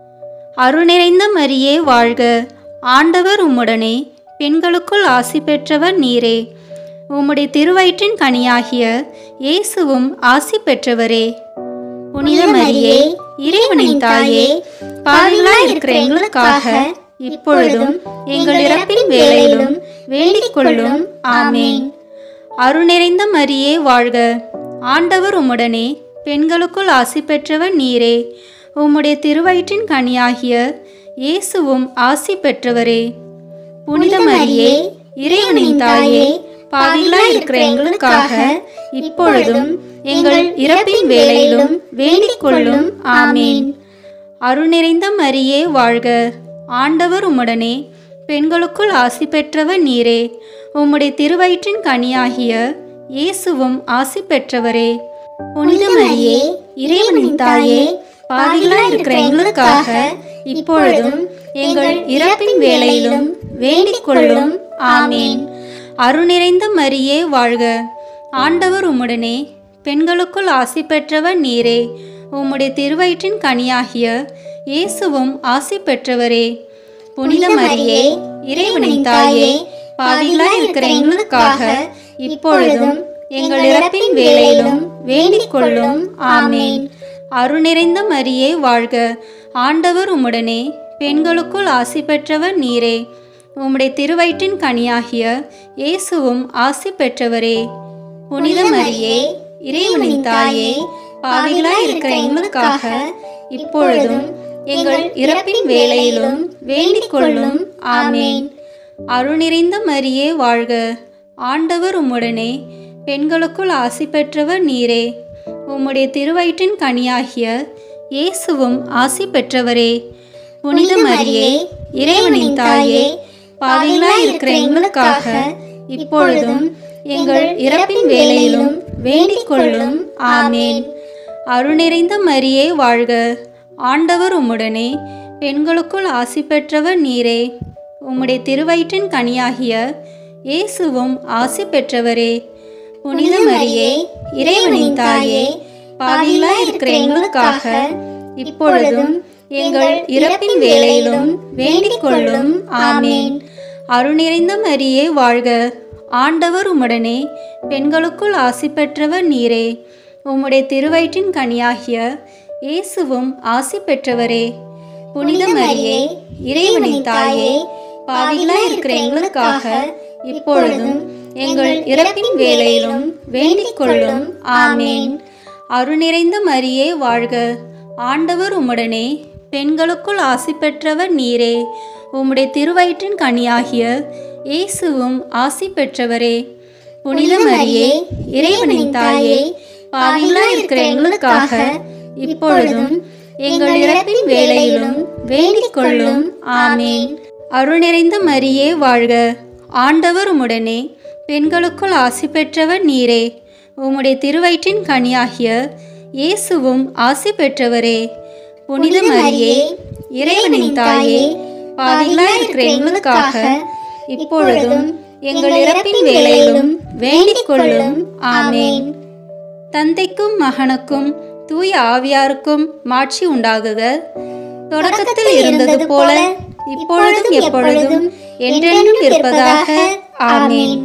அருள் நிறைந்த மரியே வாழ்க. ஆண்டவர் உம்முடனே, பெண்களுக்குள் ஆசி பெற்றவர் நீரே. உம்முடைய திருவயிற்றின் கனியாகிய இயேசுவும் ஆசி பெற்றவரே. புனித மரியே, இறைவனின் தாயே, பாவிகளாய் இருக்கிற எங்களுக்காக இப்பொழுதும் எங்கள் இறப்பின் வேளையிலும் வேண்டிக் கொள்ளும். ஆமேன். அருள் நிறைந்த மரியே வாழ்க. ஆண்டவர் உம்முடனே, பெண்களுக்குள் ஆசி பெற்றவர் நீரே. உம்முடைய திருவயிற்றின் கனியாகிய இயேசுவும் ஆசி பெற்றவரே. புனித மரியே, இறைவனின் தாயே, பாவிகளாய் இருக்கிற எங்களுக்காக இப்பொழுதும் எங்கள் இறப்பின் வேளையிலும் வேண்டிக் கொள்ளும். ஆமேன். அருள் நிறைந்த மரியே வாழ்க. ஆண்டவர் உம்முடனே, பெண்களுக்குள் ஆசி பெற்றவர் நீரே. உம்முடைய திருவயிற்றின் கனியாகிய இயேசுவும் ஆசி பெற்றவரே. புனித மரியே, இறைவனின் தாயே, பாவிகளாய் இருக்கிற எங்களுக்காக இப்பொழுதும் எங்கள் இறப்பின் வேளையிலும் வேண்டிக் கொள்ளும். ஆமேன். அருள் நிறைந்த மரியே வாழ்க. ஆண்டவர் உம்முடனே, பெண்களுக்குள் ஆசி பெற்றவர் நீரே. உம்முடைய திருவயிற்றின் கனியாகிய இயேசுவும் ஆசி பெற்றவரே. புனித மரியே, இறைவனின் தாயே, பாவிகளாய் இருக்கிற எங்களுக்காக இப்பொழுதும் எங்கள் இறப்பின் வேளையிலும் வேண்டிக் கொள்ளும். ஆமேன். அருள் நிறைந்த மரியே வாழ்க. ஆண்டவர் உம்முடனே, பெண்களுக்குள் ஆசி பெற்றவர் நீரே. உம்முடைய திருவயிற்றின் கனியாகிய இயேசுவும் ஆசி பெற்றவரே. புனித மரியே, இறைவனின் தாயே, பாவிகளாய் இருக்கிற எங்களுக்காக இப்பொழுதும் எங்கள் இறப்பின் வேளையிலும் வேண்டிக் கொள்ளும். ஆமேன். அருள் நிறைந்த மரியே வாழ்க. ஆண்டவர் உம்முடனே, பெண்களுக்குள் ஆசி பெற்றவர் நீரே. உம்முடைய திருவயிற்றின் கனியாகிய இயேசுவும் ஆசி பெற்றவரே. புனித மரியே, இறைவனின் தாயே, பாவிகளாய் இருக்கிற எங்களுக்காக இப்பொழுதும் எங்கள் இறப்பின் வேளையிலும் வேண்டிக் கொள்ளும். ஆமேன். அருள் நிறைந்த மரியே வாழ்க. ஆண்டவர் உம்முடனே, பெண்களுக்குள் ஆசி பெற்றவர் நீரே. உம்முடைய திருவயிற்றின் கனியாகிய இயேசுவும் ஆசி பெற்றவரே. புனித மரியே, இறைவனின் தாயே, பாவிகளாய் இருக்கிற எங்களுக்காக இப்பொழுதும் எங்கள் இறப்பின் வேளையிலும் வேண்டிக் கொள்ளும். ஆமேன். அருள் நிறைந்த மரியே வாழ்க. ஆண்டவர் உம்முடனே, பெண்களுக்குள் ஆசி பெற்றவர் நீரே. உம்முடைய திருவயிற்றின் கனியாகிய இயேசுவும் ஆசி பெற்றவரே. புனித மரியே, இறைவனின் தாயே, பாவிகளாய் இருக்கிற எங்களுக்காக இப்பொழுதும் எங்கள் இறப்பின் வேளையிலும் வேண்டிக் கொள்ளும். ஆமேன். அருள் நிறைந்த மரியே வாழ்க. ஆண்டவர் உம்முடனே, பெண்களுக்குள் ஆசி பெற்றவர் நீரே. உம்முடைய திருவயிற்றின் கனியாகிய இயேசுவும் ஆசி பெற்றவரே. புனித மரியே, இறைவனின் தாயே, பாவிகளாய் இருக்கிற எங்களுக்காக இப்பொழுதும் எங்கள் இறப்பின் வேளையிலும் வேண்டிக் கொள்ளும். ஆமேன். அருள் நிறைந்த மரியே வாழ்க. ஆண்டவர் உம்முடனே, பெண்களுக்குள் ஆசி பெற்றவர் நீரே. உம்முடைய திருவயிற்றின் கனியாகிய இயேசுவும் ஆசி பெற்றவரே. புனித மரியே, இறைவனின் தாயே, பாவிகளாய் இருக்கிற எங்களுக்காக இப்பொழுதும் எங்கள் இறப்பின் வேளையிலும் வேண்டிக் கொள்ளும். ஆமேன். தந்தைக்கும் மகனுக்கும் தூய ஆவியாருக்கும் மாட்சி உண்டாகுக. தொடக்கத்தில் இருந்தது போல இப்பொழுதும் எப்பொழுதும் என்றென்றும் இருப்பதாக. ஆமேன்.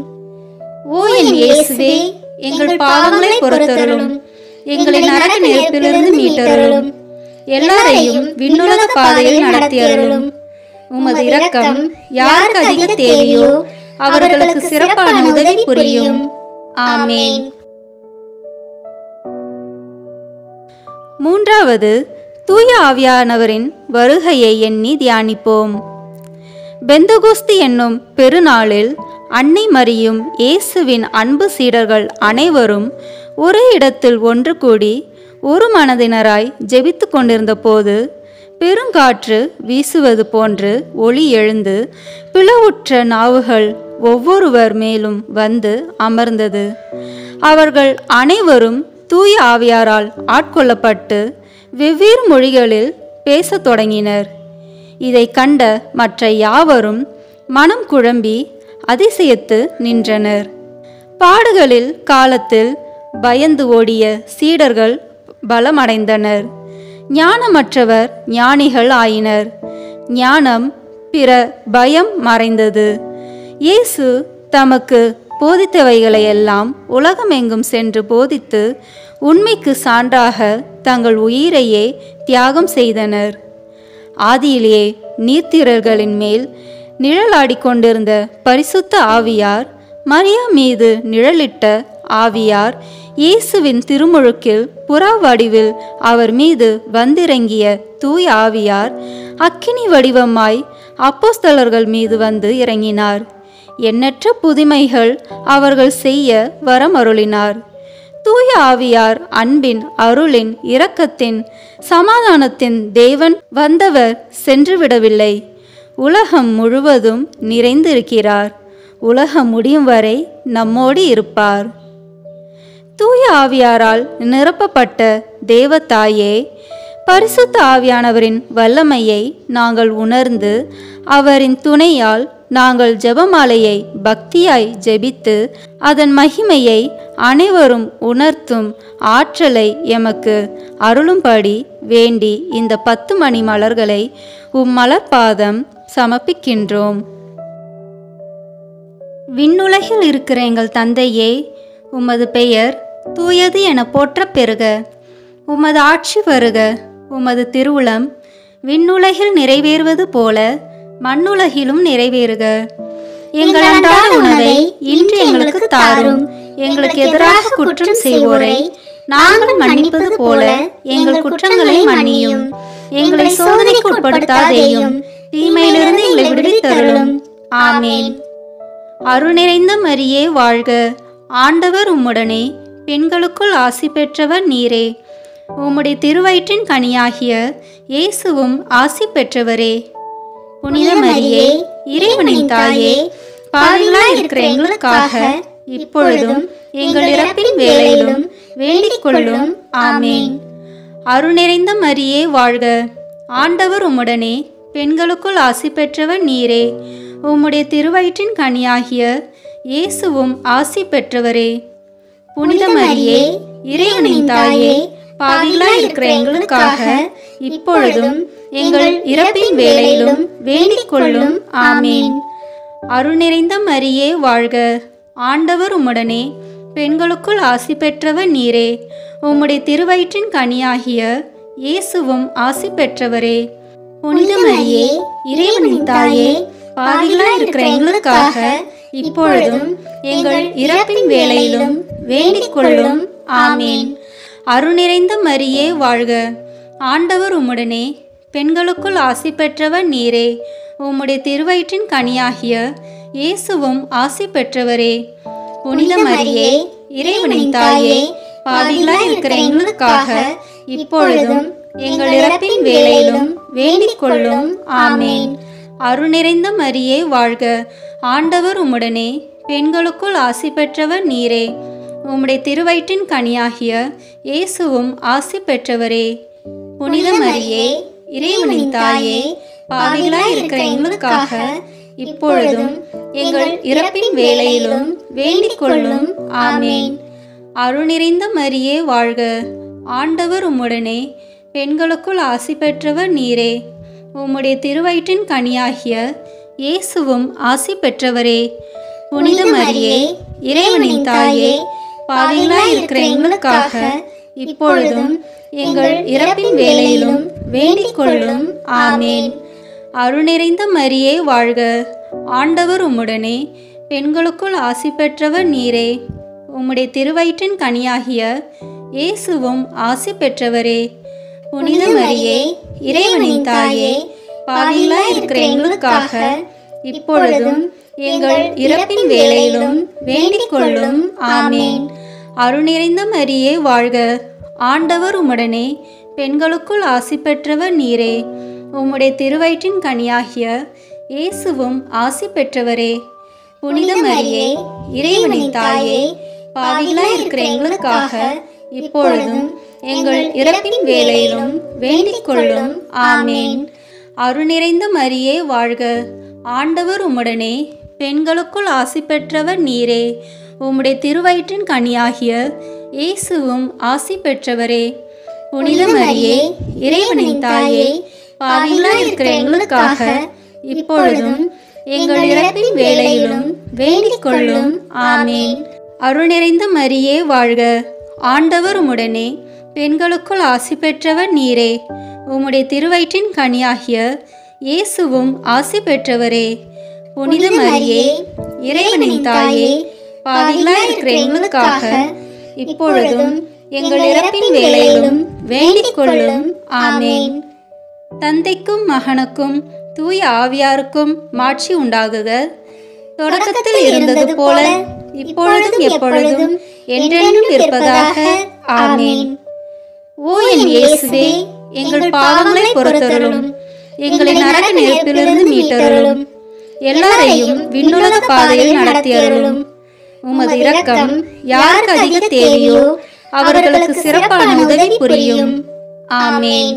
ஓ என் இயேசுவே, எங்கள் பாவங்களை பொறுத்தருளும். எங்களை நரக நெருப்பிலிருந்து மீட்டருளும். எல்லாரையும் விண்ணுலக பாதையில் நடத்தியருளும். உமது இரக்கம் யாருக்கு அதிக தேவையோ அவர்களுக்கு சிறப்பான உதவி புரியும். ஆமேன். மூன்றாவது, தூய ஆவியானவரின் வருகையை எண்ணி தியானிப்போம். பெந்தகோஸ்து என்னும் பெருநாளில் அன்னை மரியும் இயேசுவின் அன்பு சீடர்கள் அனைவரும் ஒரே இடத்தில் ஒன்று கூடி ஒரு மனதினராய் ஜெபித்து கொண்டிருந்த போது பெருங்காற்று வீசுவது போன்று ஒளி எழுந்து பிளவுற்ற நாவுகள் ஒவ்வொருவர் மேலும் வந்து அமர்ந்தது. அவர்கள் அனைவரும் தூய ஆவியாரால் ஆட்கொள்ளப்பட்டு வெவ்வேறு மொழிகளில் பேசத் தொடங்கினர். இதை கண்ட மற்ற யாவரும் மனம் குழம்பி அதிசயித்து நின்றனர். பாடுகளில் காலத்தில் பயந்து ஓடிய சீடர்கள் பலமடைந்தனர். ஞானமற்றவர் ஞானிகள் ஆயினர். ஞானம் பிற பயம் மறைந்தது. இயேசு தமக்கு போதித்தவைகளையெல்லாம் உலகமெங்கும் சென்று போதித்து உண்மைக்கு சான்றாக தங்கள் உயிரையே தியாகம் செய்தனர். ஆதியிலேயே நீர்த்திரள்களின் மேல் நிழலாடிக்கொண்டிருந்த பரிசுத்த ஆவியார், மரியா மீது நிழலிட்ட ஆவியார், இயேசுவின் திருமுழுக்கில் புறா வடிவில் அவர் மீது வந்திறங்கிய தூய ஆவியார் அக்கினி வடிவமாய் அப்போஸ்தலர்கள் மீது வந்து இறங்கினார். எண்ணற்ற புதுமைகள் அவர்கள் செய்ய வரமருளினார். தூய ஆவியார் அன்பின், அருளின், இரக்கத்தின், சமாதானத்தின் தேவன் வந்தவர் சென்றுவிடவில்லை. உலகம் முழுவதும் நிறைந்திருக்கிறார். உலகம் முடியும் வரை நம்மோடு இருப்பார். தூய ஆவியாரால் நிரப்பப்பட்ட தேவதாயே, பரிசுத்த ஆவியானவரின் வல்லமையை நாங்கள் உணர்ந்து அவரின் துணையால் நாங்கள் ஜெபமாலையை பக்தியாய் ஜெபித்து அதன் மகிமையை அனைவரும் உணர்த்தும் ஆற்றலை எமக்கு அருளும்படி வேண்டி இந்த 10 மணி மலர்களை மலர்பாதம் சமர்ப்பிக்கின்றோம். விண்ணுலகில் இருக்கிற எங்கள் தந்தையே, உமது பெயர் தூயது என போற்றப் பெறுக. உமது ஆட்சி வருக. உமது திருவுளம் விண்ணுலகில் நிறைவேறுவது போல மண்ணுலகிலும் நிறைவேறுக. எங்கள் அன்றாட உணவை இன்று எங்களுக்கு தாரும். எங்களுக்கு எதிராக குற்றம் செய்வோரை நாங்கள் மன்னிப்பது போல எங்கள் குற்றங்களை மன்னியும். எங்களை சோதனைக்கு உட்படுத்தாதேயும், தீமையிலிருந்து எங்களை விடுவித்தருளும். ஆமேன். அருள் நிறைந்த மரியே வாழ்க. ஆண்டவர் உம்முடனே, பெண்களுக்குள் ஆசி பெற்றவர் நீரே. உம்முடைய திருவயிற்றின் கனியாகிய இயேசுவும் ஆசி பெற்றவரே. புனித மரியே, இறைவனின் தாயே, பாவிகளாய் இருக்கிற எங்களுக்காக இப்பொழுதும் எங்கள் இறப்பின் வேளையிலும் வேண்டிக் கொள்ளும். ஆமேன். அருள் நிறைந்த மரியே வாழ்க. ஆண்டவர் உம்முடனே, பெண்களுக்குள் ஆசி பெற்றவர் நீரே. உம்முடைய திருவயிற்றின் கனியாகிய இயேசுவும் ஆசி பெற்றவரே. புனித மரியே, இறைவனின் தாயே, பாவிகளாய் இருக்கிற எங்களுக்காக இப்பொழுதும் எங்கள் இறப்பின் வேளையிலும் வேண்டிக் கொள்ளும். ஆமேன். அருள் நிறைந்த மரியே வாழ்க. ஆண்டவர் உம்முடனே, பெண்களுக்குள் ஆசி பெற்றவர் நீரே. உம்முடைய திருவயிற்றின் கனியாகிய இயேசுவும் ஆசி பெற்றவரே. புனித மரியே, இறைவனின் தாயே, பாவிகளாய் இருக்கிற எங்களுக்காக இப்பொழுதும் எங்கள் இறப்பின் வேளையிலும் வேண்டிக் கொள்ளும். ஆமேன். அருள் நிறைந்த மரியே வாழ்க. ஆண்டவர் உம்முடனே, பெண்களுக்குள் ஆசி பெற்றவர் நீரே. உம்முடைய திருவயிற்றின் கனியாகிய இயேசுவும் ஆசி பெற்றவரே. புனித மரியே, இறைவனின் தாயே, பாவிகளாய் இருக்கிற எங்களுக்காக இப்பொழுதும் எங்கள் இறப்பின் வேளையிலும் வேண்டிக் கொள்ளும். ஆமேன். அருள் நிறைந்த மரியே வாழ்க. ஆண்டவர் உம்முடனே, பெண்களுக்குள் ஆசி பெற்றவர் நீரே. உம்முடைய திருவயிற்றின் கனியாகிய இயேசுவும் ஆசி பெற்றவரே. புனித மரியே, இறைவனின் தாயே, பாவிகளாய் இருக்கிற எங்களுக்காக இப்பொழுதும் எங்கள் இறப்பின் வேளையிலும் வேண்டிக் கொள்ளும். ஆமேன். அருள் நிறைந்த மரியே வாழ்க. ஆண்டவர் உம்முடனே, பெண்களுக்குள் ஆசி பெற்றவர் நீரே. உம்முடைய திருவயிற்றின் கனியாகிய இயேசுவும் ஆசி பெற்றவரே. புனித மரியே, இறைவனின் தாயே, பாவிகளாய் இருக்கிற எங்களுக்காக இப்பொழுதும் எங்கள் இறப்பின் வேளையிலும் வேண்டிக் கொள்ளும். ஆமேன். அருள் நிறைந்த மரியே வாழ்க. ஆண்டவர் உம்முடனே, பெண்களுக்குள் ஆசி பெற்றவர் நீரே. உம்முடைய திருவயிற்றின் கனியாகிய இயேசுவும் ஆசி பெற்றவரே. புனித மரியே, இறைவனின் தாயே, பாவிகளாய் இருக்கிற எங்களுக்காக இப்பொழுதும் எங்கள் இறப்பின் வேளையிலும் வேண்டிக் கொள்ளும். ஆமேன். அருள் நிறைந்த மரியே வாழ்க, ஆண்டவர் உம்முடனே, பெண்களுக்குள் ஆசி பெற்றவர் நீரே. உம்முடைய திருவயிற்றின் கனியாகிய இயேசுவும் ஆசி பெற்றவரே. புனித மரியே, இறைவனின் தாயே, பாவிகளாய் இருக்கிற எங்களுக்காக இப்பொழுதும் எங்கள் இறப்பின் வேளையிலும் வேண்டிக் கொள்ளும். ஆமேன். அருள் நிறைந்த மரியே வாழ்க, ஆண்டவர் உம்முடனே, பெண்களுக்குள் ஆசி பெற்றவர் நீரே. உம்முடைய திருவயிற்றின் கனியாகிய இயேசுவும் ஆசி பெற்றவரே. புனித மரியே, இறைவனின் தாயே, பாவிகளாய் இருக்கிற எங்களுக்காக இப்பொழுதும் எங்கள் இறப்பின் வேளையிலும் வேண்டிக் கொள்ளும். ஆமேன். அருள் நிறைந்த மரியே வாழ்க, ஆண்டவர் உம்முடனே, பெண்களுக்குள் ஆசி பெற்றவர் நீரே. உம்முடைய திருவயிற்றின் கனியாகிய இயேசுவும் ஆசி பெற்றவரே. புனித மரியே, இறைவனின் தாயே, பாவிகளாய் இருக்கிற எங்களுக்காக இப்பொழுதும் எங்கள் இறப்பின் வேளையிலும் வேண்டிக் கொள்ளும். ஆமேன். தந்தைக்கும் மகனுக்கும் தூய ஆவியாருக்கும் மாட்சி உண்டாகுக. தொடக்கத்தில் இருந்தது போல இப்பொழுதும் எப்பொழுதும் என்றென்றும் இருப்பதாக. ஆமேன். ஓ என் இயேசுவே, எங்கள் பாவங்களை பொறுத்தருளும், எங்களை நரக நெருப்பிலிருந்து மீட்டருளும், எல்லாரையும் விண்ணுலக பாதையில் நடத்தியருளும். உமது இரக்கம் யாருக்கு அதிக தேவையோ அவர்களுக்கு சிறப்பான உதவி புரியும். ஆமேன்.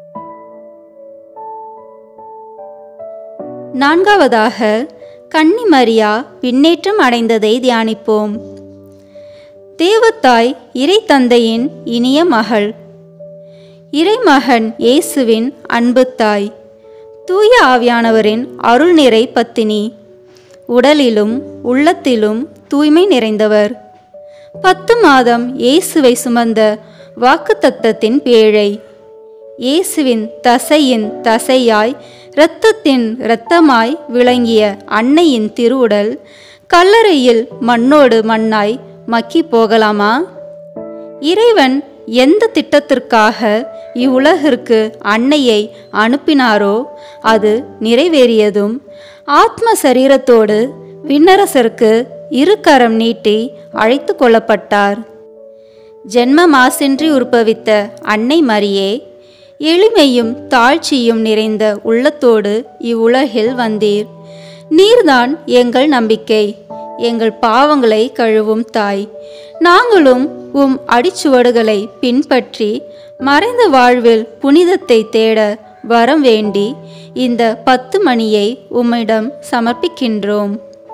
நான்காவதாக, கன்னி மரியா விண்ணேற்றம் அடைந்ததை தியானிப்போம். தேவத்தாய் இறை தந்தையின் இனிய மகள், இறைமகன் இயேசுவின் அன்பு தாய், தூய ஆவியானவரின் அருள் நிறை பத்தினி, உடலிலும் உள்ளத்திலும் தூய்மை நிறைந்தவர், 10 மாதம் இயேசுவை சுமந்த வாக்குத்தத்தத்தின் பேழை, இயேசுவின் தசையின் தசையாய் இரத்தத்தின் இரத்தமாய் விளங்கிய அன்னையின் திருவுடல் கல்லறையில் மண்ணோடு மண்ணாய் மக்கி போகலாமா? இறைவன் எந்த திட்டத்திற்காக இவ்வுலகிற்கு அன்னையை அனுப்பினாரோ அது நிறைவேறியதும், ஆத்ம சரீரத்தோடு விண்ணரசருக்கு இருக்கரம் நீட்டி அழைத்து கொள்ளப்பட்டார். ஜென்ம மாசின்றி உற்பவித்த அன்னை மரியே, எளிமையும் தாழ்ச்சியும் நிறைந்த உள்ளத்தோடு இவ்வுலகில் வந்தீர். நீர்தான் எங்கள் நம்பிக்கை, எங்கள் பாவங்களை கழுவும் தாய். நாங்களும் உம் அடிச்சுவடுகளை பின்பற்றி மறைந்த வாழ்வில் புனிதத்தை தேட வரம் வேண்டி இந்த 10 மணியை உம்மிடம் சமர்ப்பிக்கின்றோம்.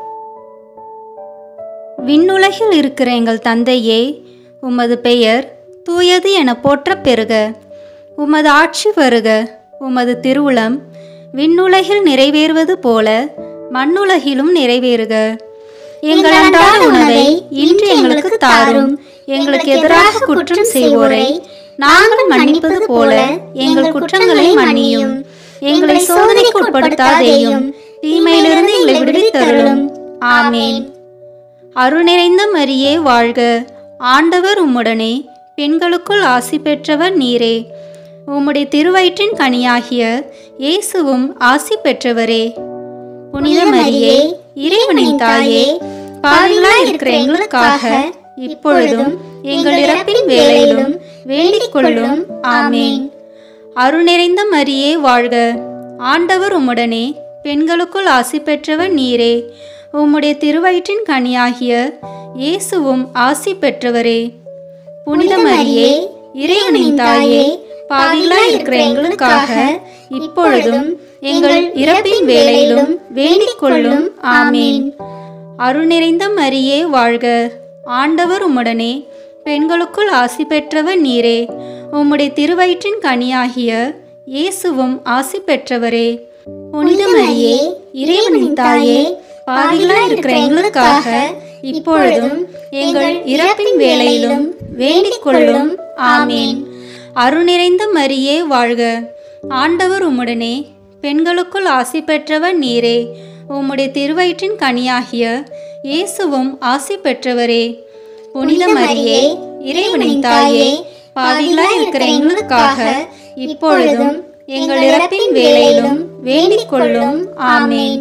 விண்ணுலகில் இருக்கிற எங்கள் தந்தையே, உமது பெயர் தூயது என போற்றப் பெறுக. உமது ஆட்சி வருக. உமது திருவுளம் விண்ணுலகில் நிறைவேறுவது போல மண்ணுலகிலும் நிறைவேறுக. எங்கள் அன்றாட உணவை இன்று எங்களுக்கு தாரும். எங்களுக்கு எதிராக குற்றம் செய்வோரை நாங்கள் மன்னிப்பது போல எங்கள் குற்றங்களை மன்னியும். எங்களை சோதனைக்கு உட்படுத்தாதேயும், தீமையிலிருந்து எங்களை விடுவித்தருளும். ஆமேன். அருள் நிறைந்த மரியே வாழ்க, ஆண்டவர் உம்முடனே, பெண்களுக்குள் ஆசி பெற்றவர் நீரே. உம்முடைய திருவயிற்றின் கனியாகிய இயேசுவும் ஆசி பெற்றவரே. புனித மரியே, இறைவனின் தாயே, பாவிகளாய் இருக்கிற எங்களுக்காக இப்பொழுதும் எங்கள் இறப்பின் வேளையிலும் வேண்டிக் கொள்ளும். ஆமேன். அருள் நிறைந்த மரியே வாழ்க, ஆண்டவர் உம்முடனே, பெண்களுக்குள் ஆசி பெற்றவர் நீரே. உம்முடைய திருவயிற்றின் கனியாகிய இயேசுவும் ஆசி பெற்றவரே. புனித மரியே, இறைவனின் தாயே, பாவிகளாய் இருக்கிற எங்களுக்காக இப்பொழுதும் எங்கள் இறப்பின் வேளையிலும் வேண்டிக் கொள்ளும். ஆமேன். அருள் நிறைந்த மரியே வாழ்க, ஆண்டவர் உம்முடனே, பெண்களுக்குள் ஆசி பெற்றவர் நீரே. உம்முடைய திருவயிற்றின் கனியாகிய இயேசுவும் ஆசி பெற்றவரே. புனித மரியே, இறைவனின் தாயே, பாவிகளாய் இருக்கிற எங்களுக்காக இப்பொழுதும் எங்கள் இறப்பின் வேளையிலும் வேண்டிக் கொள்ளும். ஆமேன். அருள் நிறைந்த மரியே வாழ்க, ஆண்டவர் உம்முடனே, பெண்களுக்குள் ஆசி பெற்றவர் நீரே. உம்முடைய திருவயிற்றின் கனியாகிய இயேசுவும் ஆசி பெற்றவரே. புனித மரியே, இறைவனின் தாயே, பாவிகளாய் இருக்கிற எங்களுக்காக இப்பொழுதும் எங்கள் இறப்பின் வேளையிலும் வேண்டிக் கொள்ளும். ஆமேன்.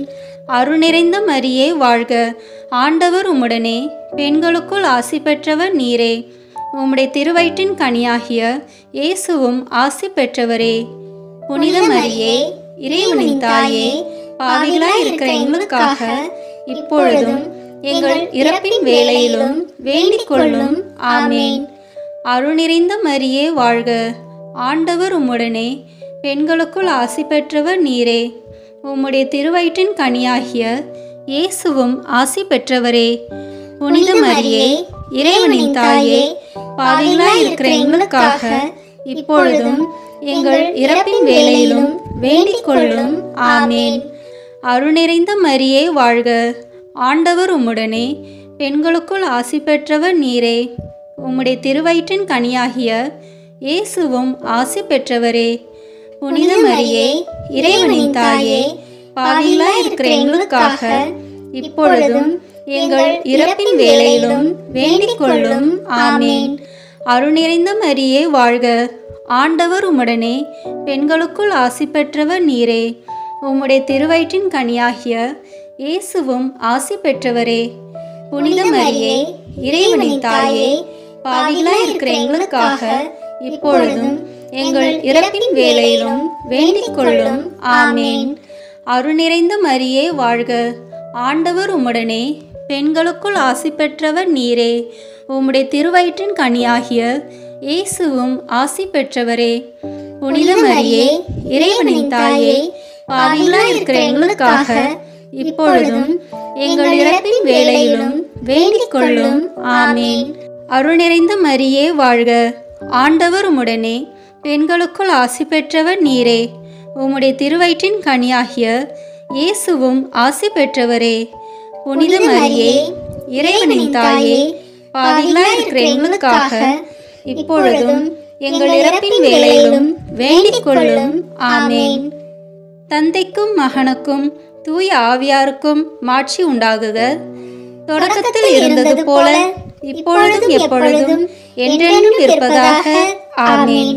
அருள் நிறைந்த மரியே வாழ்க, ஆண்டவர் உம்முடனே, பெண்களுக்குள் ஆசி பெற்றவர் நீரே. உம்முடைய திருவயிற்றின் கனியாகிய இயேசுவும் ஆசி பெற்றவரே. புனித மரியே, இறைவனின் தாயே, பாவிகளாய் இருக்கிற எங்களுக்காக இப்பொழுதும் எங்கள் இறப்பின் வேளையிலும் வேண்டிக் கொள்ளும். ஆமேன். அருள் நிறைந்த மரியே வாழ்க, ஆண்டவர் உம்முடனே, பெண்களுக்குள் ஆசி பெற்றவர் நீரே. உம்முடைய திருவயிற்றின் கனியாகிய இயேசுவும் ஆசி பெற்றவரே. புனித மரியே, இறைவனின் தாயே, பாவிகளாய் இருக்கிற எங்களுக்காக இப்பொழுதும் எங்கள் இறப்பின் வேளையிலும் வேண்டிக் கொள்ளும். ஆமேன். அருள் நிறைந்த மரியே வாழ்க, ஆண்டவர் உம்முடனே, பெண்களுக்குள் ஆசி பெற்றவர் நீரே. உம்முடைய திருவயிற்றின் கனியாகிய இயேசுவும் ஆசி பெற்றவரே. புனித மரியே, இறைவனின் தாயே, பாவிகளாய் இருக்கிற எங்களுக்காக இப்பொழுதும் எங்கள் இறப்பின் வேளையிலும் வேண்டிக் கொள்ளும். ஆமேன். அருள் நிறைந்த மரியே வாழ்க, ஆண்டவர் உம்முடனே, பெண்களுக்குள் ஆசி பெற்றவர் நீரே. உம்முடைய திருவயிற்றின் கனியாகிய இயேசுவும் ஆசி பெற்றவரே. புனித மரியே, இறைவனின் தாயே, பாவிகளாய் இருக்கிற எங்களுக்காக இப்பொழுதும் எங்கள் இறப்பின் வேளையிலும் வேண்டிக் கொள்ளும். ஆமேன். அருள் நிறைந்த மரியே வாழ்க, ஆண்டவர் உம்முடனே, பெண்களுக்குள் ஆசி பெற்றவர் நீரே. உம்முடைய திருவயிற்றின் கனியாகிய இயேசுவும் ஆசி பெற்றவரே. புனித மரியே, இறைவனின் தாயே, பாவிகளாய் இருக்கிற எங்களுக்காக இப்பொழுதும் எங்கள் இறப்பின் வேளையிலும் வேண்டிக் கொள்ளும். ஆமேன். அருள் நிறைந்த மரியே வாழ்க, ஆண்டவர் உம்முடனே, பெண்களுக்குள் ஆசி பெற்றவர் நீரே. உம்முடைய திருவயிற்றின் கனியாகிய இயேசுவும் ஆசி பெற்றவரே. புனித மரியே, இறைவனின் தாயே, பாவிகளாய் இருக்கிற எங்களுக்காக இப்பொழுதும் எங்கள் இறப்பின் வேளையிலும் வேண்டிக் கொள்ளும். ஆமேன். தந்தைக்கும் மகனுக்கும் தூய ஆவியாருக்கும் மாட்சி உண்டாகுக. தொடக்கத்தில் இருந்தது போல இப்பொழுதும் எப்பொழுதும் என்றென்றும் இருப்பதாக. ஆமேன்.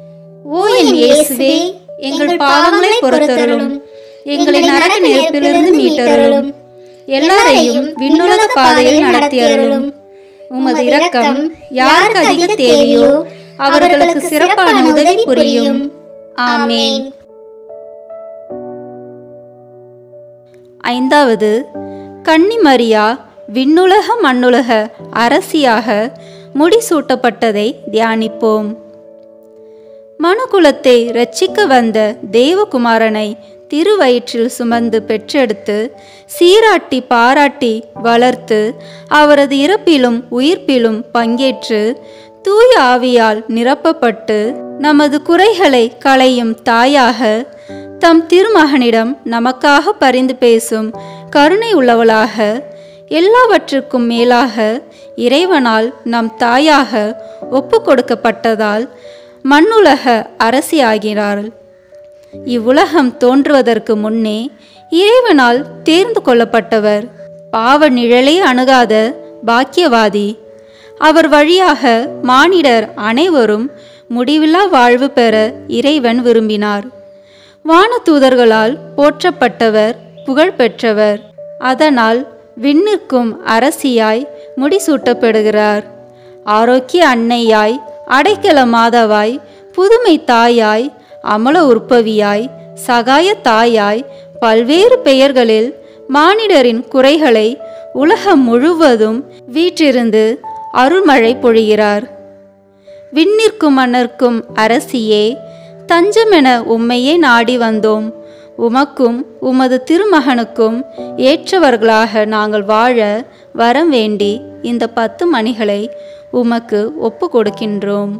ஓ என் இயேசுவே, எங்கள் பாவங்களை பொறுத்தருளும், எங்களை நரக நெருப்பிலிருந்து மீட்டருளும், எல்லாரையும் விண்ணுலக பாதையில் நடத்தியருளும். உமது இரக்கம் யாருக்கு அதிக தேவையோ அவர்களுக்கு சிறப்பான உதவி புரியும். ஆமேன். ஐந்தாவது, கன்னி மரியா விண்ணுலக மண்ணுலக அரசியாக முடிசூட்டப்பட்டதை தியானிப்போம். மனுகுலத்தை இரட்சிக்க வந்த தேவகுமாரனை திருவயிற்றில் சுமந்து பெற்றெடுத்து சீராட்டி பாராட்டி வளர்த்து அவரது இறப்பிலும் உயிர்ப்பிலும் பங்கேற்று தூய ஆவியால் நிரப்பப்பட்டு நமது குறைகளை களையும் தாயாக தம் திருமகனிடம் நமக்காக பரிந்து பேசும் கருணை உள்ளவளாக எல்லாவற்றுக்கும் மேலாக இறைவனால் நம் தாயாக ஒப்பு கொடுக்கப்பட்டதால் மண்ணுலக அரசியாகிறாள். இவ்வுலகம் தோன்றுவதற்கு முன்னே இறைவனால் தேர்ந்து கொள்ளப்பட்டவர், பாவ நிழலே அணுகாத பாக்கியவாதி. அவர் வழியாக மானிடர் அனைவரும் முடிவில்லா வாழ்வு பெற இறைவன் விரும்பினார். வானதூதர்களால் போற்றப்பட்டவர், புகழ் பெற்றவர். அதனால் விண்ணிற்கும் அரசியாய் முடிசூட்டப்படுகிறார். ஆரோக்கிய அன்னையாய், அடைக்கல மாதாவாய், புதுமை தாயாய், அமல உற்பவியாய், சகாய தாயாய், பல்வேறு பெயர்களில் மானிடரின் குறைகளை உலகம் முழுவதும் வீற்றிருந்து அருள்மழை பொழிகிறார். விண்ணிற்கும் மன்னர்க்கும் அரசியே, தஞ்சமென உம்மையே நாடி வந்தோம். உமக்கும் உமது திருமகனுக்கும் ஏற்றவர்களாக நாங்கள் வாழ வரம் வேண்டி இந்த 10 மணிகளை உமக்கு ஒப்பு கொடுக்கின்றோம்.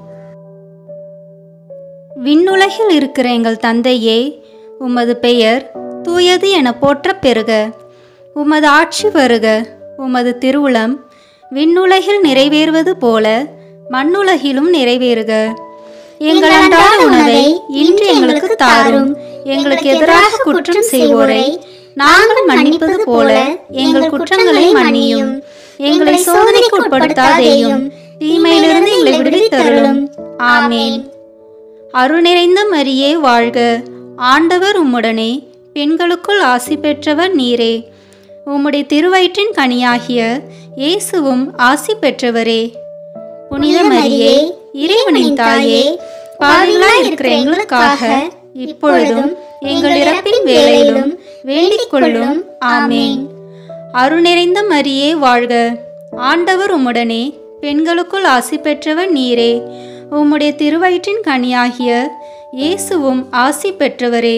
விண்ணுலகில் இருக்கிற எங்கள் தந்தையே, உமது பெயர் தூயது என போற்றப் பெறுக. உமது ஆட்சி வருக. உமது திருவுளம் விண்ணுலகில் நிறைவேறுவது போல மண்ணுலகிலும் நிறைவேறுக. எங்கள் அன்றாட உணவை இன்று எங்களுக்கு தாரும். எங்களுக்கு எதிராக குற்றம் செய்வோரை நாங்கள் மன்னிப்பது போல எங்கள் குற்றங்களை மன்னியும். எங்களை சோதனைக்கு உட்படுத்தாதேயும், தீமையிலிருந்து எங்களை விடுவித்தருளும். ஆமேன். அருள் நிறைந்த மரியே வாழ்க, ஆண்டவர் உம்முடனே, பெண்களுக்குள் ஆசி பெற்றவர் நீரே. உம்முடைய திருவயிற்றின் கனியாகிய இயேசுவும் ஆசி பெற்றவரே. புனித மரியே, இறைவனின் தாயே, பாவிகளாய் இருக்கிற எங்களுக்காக இப்பொழுதும் எங்கள் இறப்பின் வேளையிலும் வேண்டிக் கொள்ளும். ஆமேன். அருள் நிறைந்த மரியே வாழ்க. ஆண்டவர் உம்முடனே, பெண்களுக்குள் ஆசி பெற்றவர் நீரே. உம்முடைய திருவயிற்றின் கனியாகிய இயேசுவும் ஆசி பெற்றவரே.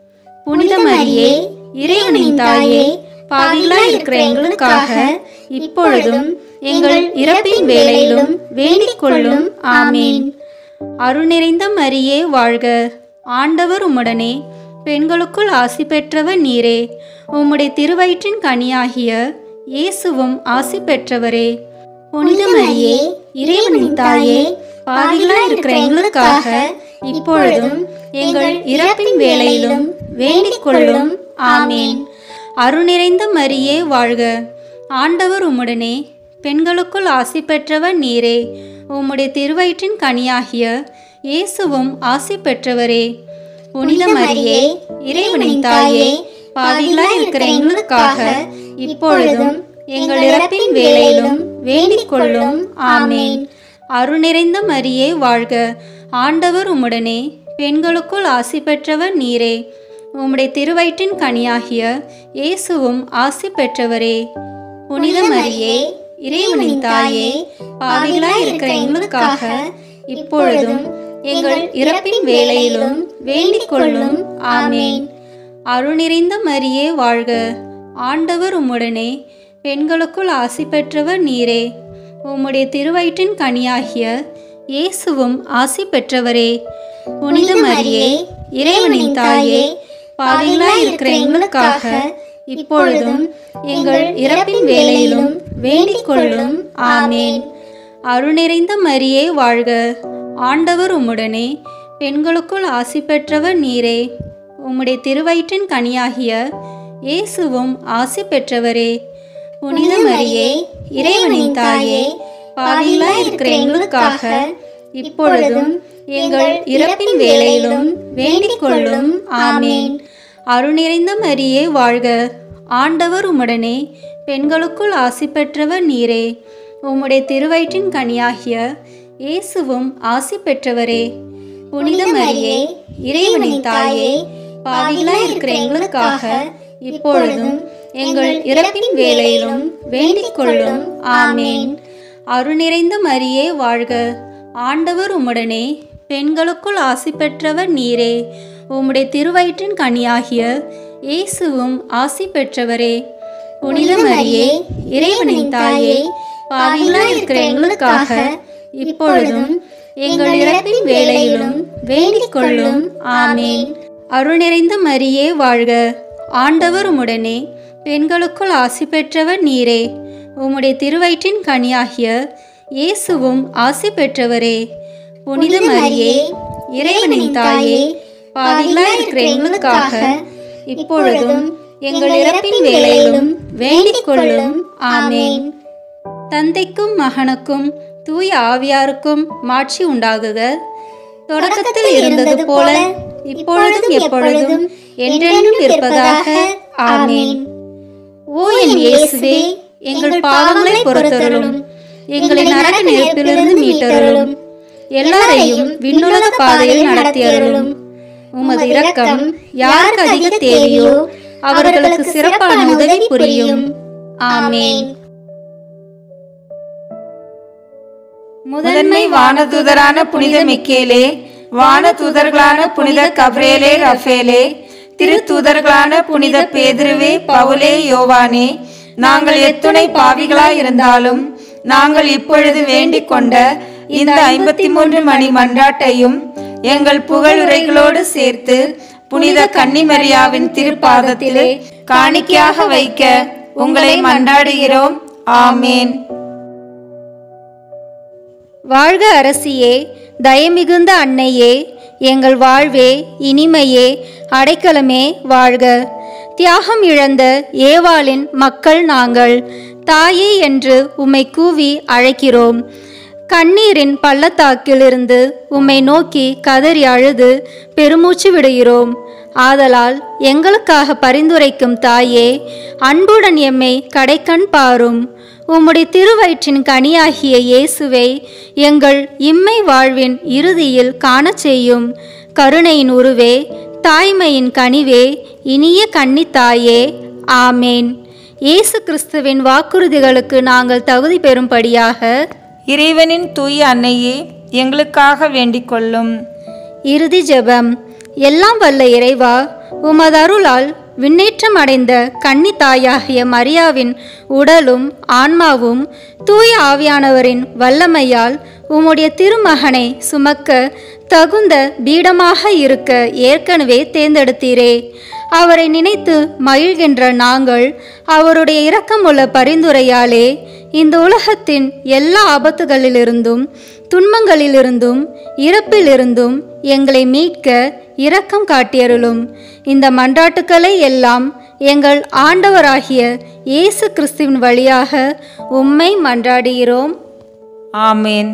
புனித மரியே, இறைவனின் தாயே, பாவிகளாய் இருக்கிற எங்களுக்காக இப்பொழுதும் எங்கள் இறப்பின் வேளையிலும் வேண்டிக் கொள்ளும். ஆமேன். அருள் நிறைந்த மரியே வாழ்க. ஆண்டவர் உம்முடனே, பெண்களுக்குள் ஆசி பெற்றவர் நீரே. உம்முடைய திருவயிற்றின் கனியாகிய இயேசுவும் ஆசி பெற்றவரே. புனித மரியே, இறைவனின் தாயே, பாவிகளாய் இருக்கிற எங்களுக்காக இப்பொழுதும் எங்கள் இறப்பின் வேளையிலும் வேண்டிக் கொள்ளும். ஆமேன். அருள் நிறைந்த மரியே வாழ்க. ஆண்டவர் உம்முடனே, பெண்களுக்குள் ஆசி பெற்றவர் நீரே. உம்முடைய திருவயிற்றின் கனியாகிய இயேசுவும் ஆசி பெற்றவரே. புனித மரியே, இறைவனின் தாயே, பாவிகளாய் இருக்கிற எங்களுக்காக இப்பொழுதும் எங்கள் இறப்பின் வேளையிலும் வேண்டிக் கொள்ளும். ஆமேன். அருள் நிறைந்த மரியே வாழ்க. ஆண்டவர் உம்முடனே, பெண்களுக்குள் ஆசி பெற்றவர் நீரே. உம்முடைய திருவயிற்றின் கனியாகிய இயேசுவும் ஆசி பெற்றவரே. புனித மரியே, இறைவனின் தாயே, பாவிகளாய் இருக்கிற எங்களுக்காக இப்பொழுதும் எங்கள் இறப்பின் வேளையிலும் வேண்டிக் கொள்ளும். ஆமேன். அருள் நிறைந்த மரியே வாழ்க. ஆண்டவர் உம்முடனே, பெண்களுக்குள் ஆசி பெற்றவர் நீரே. உம்முடைய திருவயிற்றின் கனியாகிய இயேசுவும் ஆசி பெற்றவரே. புனித மரியே, இறைவனின் தாயே, பாவிகளாய் இருக்கிற எங்களுக்காக இப்பொழுதும் எங்கள் இறப்பின் வேளையிலும் வேண்டிக் கொள்ளும். ஆமேன். அருள் நிறைந்த மரியே வாழ்க. ஆண்டவர் உம்முடனே, பெண்களுக்குள் ஆசி பெற்றவர் நீரே. உம்முடைய திருவயிற்றின் கனியாகிய இயேசுவும் ஆசி பெற்றவரே. புனித மரியே, இறைவனின் தாயே, பாவிகளாய் இருக்கிற எங்களுக்காக இப்பொழுதும் எங்கள் இறப்பின் வேளையிலும் வேண்டிக் கொள்ளும். ஆமேன். அருள் நிறைந்த மரியே வாழ்க. ஆண்டவர் உம்முடனே, பெண்களுக்குள் ஆசி பெற்றவர் நீரே. உம்முடைய திருவயிற்றின் கனியாகிய இயேசுவும் ஆசி பெற்றவரே. புனித மரியே, இறைவனின் தாயே, பாவிகளாய் இருக்கிற எங்களுக்காக இப்பொழுதும் எங்கள் இறப்பின் வேளையிலும் வேண்டிக் கொள்ளும். ஆமேன். அருள் நிறைந்த மரியே வாழ்க. ஆண்டவர் உம்முடனே, பெண்களுக்குள் ஆசி பெற்றவர் நீரே. உம்முடைய திருவயிற்றின் கனியாகிய இயேசுவும் ஆசி பெற்றவரே. புனித மரியே, இறைவனின் தாயே, பாவிகளாய் இருக்கிற எங்களுக்காக இப்பொழுதும் எங்கள் இறப்பின் வேளையிலும் வேண்டிக் கொள்ளும். ஆமேன். அருள் நிறைந்த மரியே வாழ்க. ஆண்டவர் உம்முடனே, பெண்களுக்குள் ஆசி பெற்றவர் நீரே. உம்முடைய திருவயிற்றின் கனியாகிய இயேசுவும் ஆசி பெற்றவரே. புனித மரியே, இறைவனின் தாயே, பாவிகளாய் இருக்கிற எங்களுக்காக இப்பொழுதும் எங்கள் இறப்பின் வேளையிலும் வேண்டிக் கொள்ளும். ஆமேன். தந்தைக்கும் மகனுக்கும் தூய ஆவியாருக்கும் மாட்சி உண்டாகுக. தொடக்கத்தில் இருந்தது போல இப்பொழுதும் எப்பொழுதும் என்றென்றும் இருப்பதாக. ஆமேன். ஓ என் இயேசுவே, எங்கள் பாவங்களை பொறுத்தருளும், எங்களை நரக நெருப்பிலிருந்து மீட்டருளும், எல்லாரையும் விண்ணுலக பாதையில் நடத்தியருளும். உமது இரக்கம் யாருக்கு அதிக தேவையோ அவர்களுக்கு சிறப்பான உதவி புரியும். ஆமேன். முதன்மை வானதூதரான புனித மிக்கேலே, வானதூதர்களான புனித கப்ரேலே, ரஃபேலே, திருத்தூதர்களான புனித பேதுருவே, பவுலே, யோவானே, நாங்கள் எத்துணை பாவிகளாய் இருந்தாலும் நாங்கள் இப்பொழுது வேண்டிக் கொண்ட இந்த 53 மணி மன்றாட்டையும் எங்கள் புகழுரைகளோடு சேர்த்து புனித கன்னிமரியாவின் திருப்பாதத்திலே காணிக்கையாக வைக்க உங்களை மன்றாடுகிறோம். ஆமேன். வாழ்க அரசியே, தயமிகுந்த அன்னையே, எங்கள் வாழ்வே, இனிமையே, அடைக்கலமே வாழ்க. தியாகம் இழந்த ஏவாளின் மக்கள் நாங்கள். தாயே என்று உம்மை கூவி அழைக்கிறோம். கண்ணீரின் பள்ளத்தாக்கிலிருந்து உம்மை நோக்கி கதறி அழுது பெருமூச்சு விடுகிறோம். ஆதலால் எங்களுக்காக பரிந்துரைக்கும் தாயே, அன்புடன் எம்மை கடைக்கண் பாரும். உம்முடைய திருவயிற்றின் கனியாகிய இயேசுவை எங்கள் இம்மை வாழ்வின் இறுதியில் காணச் செய்யும். கருணையின் உருவே, தாய்மையின் கனிவே, இனிய கன்னித்தாயே, ஆமேன். இயேசு கிறிஸ்துவின் வாக்குறுதிகளுக்கு நாங்கள் தகுதி பெறும்படியாக இறைவனின் தூய அன்னையே, எங்களுக்காக வேண்டிக் கொள்ளும். இறுதி ஜெபம். எல்லாம் வல்ல இறைவா, உமது அருளால் விண்ணேற்றம் அடைந்த கன்னி தாயாகிய மரியாவின் உடலும் ஆன்மாவும் தூய ஆவியானவரின் வல்லமையால் உம்முடைய திருமகனை சுமக்க தகுந்த பீடமாக இருக்க ஏற்கனவே தேர்ந்தெடுத்தீரே. அவரை நினைத்து மகிழ்கின்ற நாங்கள் அவருடைய இரக்கமுள்ள பரிந்துரையாலே இந்த உலகத்தின் எல்லா ஆபத்துகளிலிருந்தும் துன்பங்களிலிருந்தும் இறப்பிலிருந்தும் எங்களை மீட்க இரக்கம் காட்டியருளும். இந்த மன்றாட்டுக்களை எல்லாம் எங்கள் ஆண்டவராகிய இயேசு கிறிஸ்துவின் வழியாக உம்மை மன்றாடுகிறோம். ஆமேன்.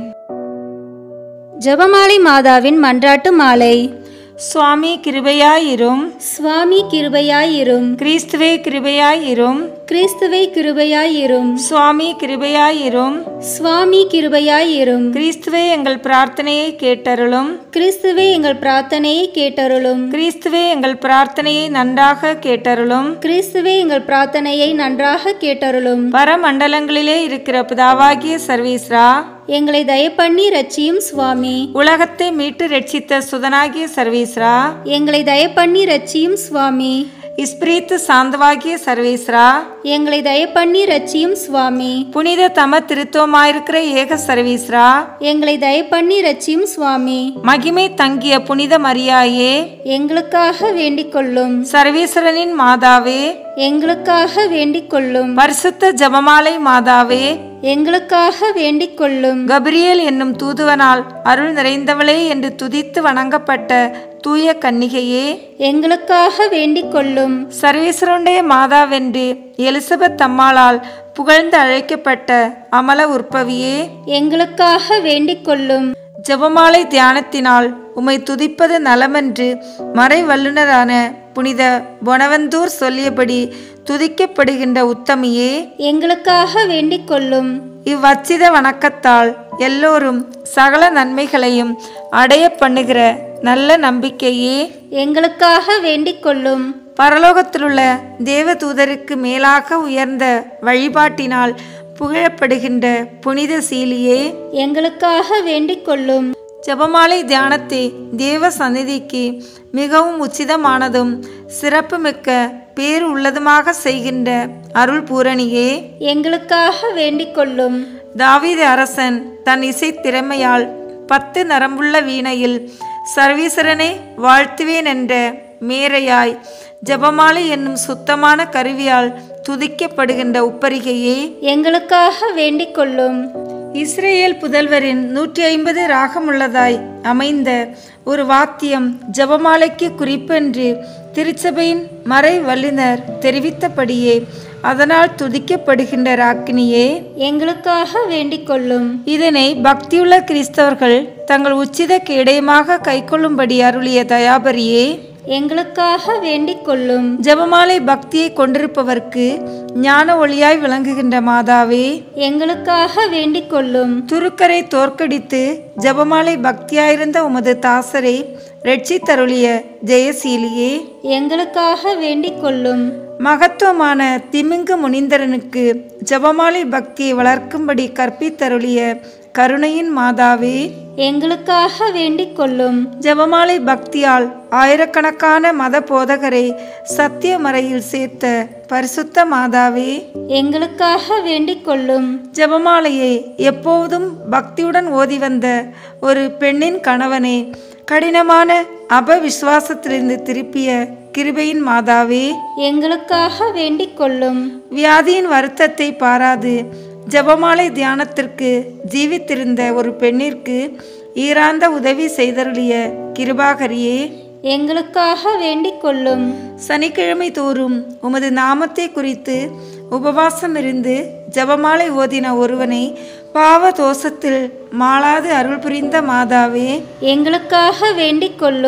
ஜெபமாலை மாதாவின் மன்றாட்டு மாலை. சுவாமி கிருபையாயிரும். சுவாமி கிருபையாயிரும். கிறிஸ்துவே கிருபையாயிரும். கிறிஸ்துவை கிருபையாயிரும். சுவாமி கிருபையாயிரும். சுவாமி கிருபையாயிரும். கிறிஸ்துவே எங்கள் பிரார்த்தனையை கேட்டருளும். கிறிஸ்துவே எங்கள் பிரார்த்தனையை கேட்டருளும். கிறிஸ்துவே எங்கள் பிரார்த்தனையை நன்றாக கேட்டருளும். கிறிஸ்துவே எங்கள் பிரார்த்தனையை நன்றாக கேட்டருளும். பரமண்டலங்களிலே இருக்கிற பிதாவாகிய சர்வீஸ்ரா, எங்களை தயப்பண்ணி ரட்சியும் சுவாமி. உலகத்தை மீட்டு ரட்சித்த சுதனாகிய சர்வீஸ்ரா, எங்களை தயப்பண்ணி ரட்சியும் சுவாமி. இஸ்பிரித்து சாந்தவாகிய சர்வீஸ்ரா, எங்களை தயப்பண்ணி ரட்சியும் சுவாமி. புனித தம திருத்துவமாயிருக்கிற ஏக சர்வீஸ்ரா, எங்களை தயப்பண்ணி ரட்சியும் சுவாமி. மகிமை தங்கிய புனித மரியாயே, எங்களுக்காக வேண்டிக் கொள்ளும். சர்வீஸ்வரனின் மாதாவே, எங்களுக்காக வேண்டிக் கொள்ளும். பரிசுத்த ஜெபமாலை மாதாவே, எங்களுக்காக வேண்டிக் கொள்ளும். கபிரியேல் என்னும் தூதுவனால் அருள் நிறைந்தவளே என்று துதித்து வணங்கப்பட்ட தூய கன்னிகையே, எங்களுக்காக வேண்டிக் கொள்ளும். சர்வீஸ்வரனுடைய மாதாவென்று எலிசபெத் அம்மாளால் புகழ்ந்து அழைக்கப்பட்ட அமல உற்பவியே, எங்களுக்காக வேண்டிக் கொள்ளும். ஜெபமாலை தியானத்தினால் உம்மை துதிப்பது நலமென்று மறை வல்லுனரான புனித பொனவந்தூர் சொல்லியபடி துதிக்கப்படுகின்ற உத்தமியே, எங்களுக்காக வேண்டிக் கொள்ளும். இவ்வச்சித வணக்கத்தால் எல்லோரும் சகல நன்மைகளையும் அடைய பண்ணுகிற நல்ல நம்பிக்கையே, எங்களுக்காக வேண்டிக் கொள்ளும். பரலோகத்திலுள்ள தேவதூதருக்கு மேலாக உயர்ந்த வழிபாட்டினால் புகழப்படுகின்ற புனித சீலியே, எங்களுக்காக வேண்டிக் கொள்ளும். ஜெபமாலை தியானத்தை தேவ சந்நிதிக்கு மிகவும் உச்சிதமானதும் சிறப்புமிக்க பேர் உள்ளதுமாக செய்கின்ற அருள் பூரணியே, எங்களுக்காக வேண்டிக் கொள்ளும். தாவீது அரசன் தன் இசை திறமையால் 10 நரம்புள்ள வீணையில் சர்வீஸ்வரனை வாழ்த்துவேன் என்ற மேரையாய் ஜெபமாலை என்னும் சுத்தமான கருவியால் துதிக்கப்படுகின்ற உப்பரிகையே, எங்களுக்காக வேண்டிக் கொள்ளும். இஸ்ரேல் புதல்வரின் 150 ராகமுள்ளதாய் அமைந்த ஒரு வாத்தியம் ஜெபமாலைக்கு குறிப்பென்று திருச்சபையின் மறை வல்லுனர் தெரிவித்தபடியே அதனால் துதிக்கப்படுகின்ற ராக்கினியே, எங்களுக்காக வேண்டிக் கொள்ளும். இதனை பக்தியுள்ள கிறிஸ்தவர்கள் தங்கள் உச்சித கேடயமாக கைக்கொள்ளும்படி அருளிய தயாபரியே, எங்களுக்காக வேண்டிக் கொள்ளும். ஜெபமாலை பக்தியை கொண்டிருப்பவர்க்கு ஞான ஒளியாய் விளங்குகின்ற மாதாவே, எங்களுக்காக வேண்டிக் கொள்ளும். துருக்கரை தோற்கடித்து ஜெபமாலை பக்தியாயிருந்த உமது தாசரை ரட்சித்தருளிய ஜெயசீலியே, எங்களுக்காக வேண்டிக் கொள்ளும். மகத்துவமான திமிங்கு முனிந்தரனுக்கு ஜெபமாலை பக்தியை வளர்க்கும்படி கற்பித்தருளிய கருணையின் மாதாவே, எங்களுக்காக வேண்டிக் கொள்ளும். ஜெபமாலை பக்தியால் ஆயிரக்கணக்கான மத போதகரை சத்திய மறையில் சேர்த்த பரிசுத்த மாதாவே, எங்களுக்காக வேண்டிக் கொள்ளும். ஜெபமாலையை எப்போதும் பக்தியுடன் ஓதி வந்த ஒரு பெண்ணின் கணவனை கடினமான அபவிசுவாசத்திலிருந்து திருப்பிய கிருபையின் மாதாவே, எங்களுக்காக வேண்டிக் கொள்ளும். வியாதியின் வருத்தத்தை பாராது ஜெபமாலை தியானத்திற்கு ஜீவித்திருந்த ஒரு பெண்ணிற்கு ஈராந்த உதவி செய்தருளிய கிருபாகரியே, எங்களுக்காக வேண்டிக் கொள்ளும். சனிக்கிழமை தோறும் உமது நாமத்தை குறித்து உபவாசம் இருந்து ஜெபமாலை ஓதின ஒருவனை பாவ தோஷத்தில் மாளாது அருள் புரிந்த மாதாவே, எங்களுக்காக வேண்டிக் கொள்ளும்.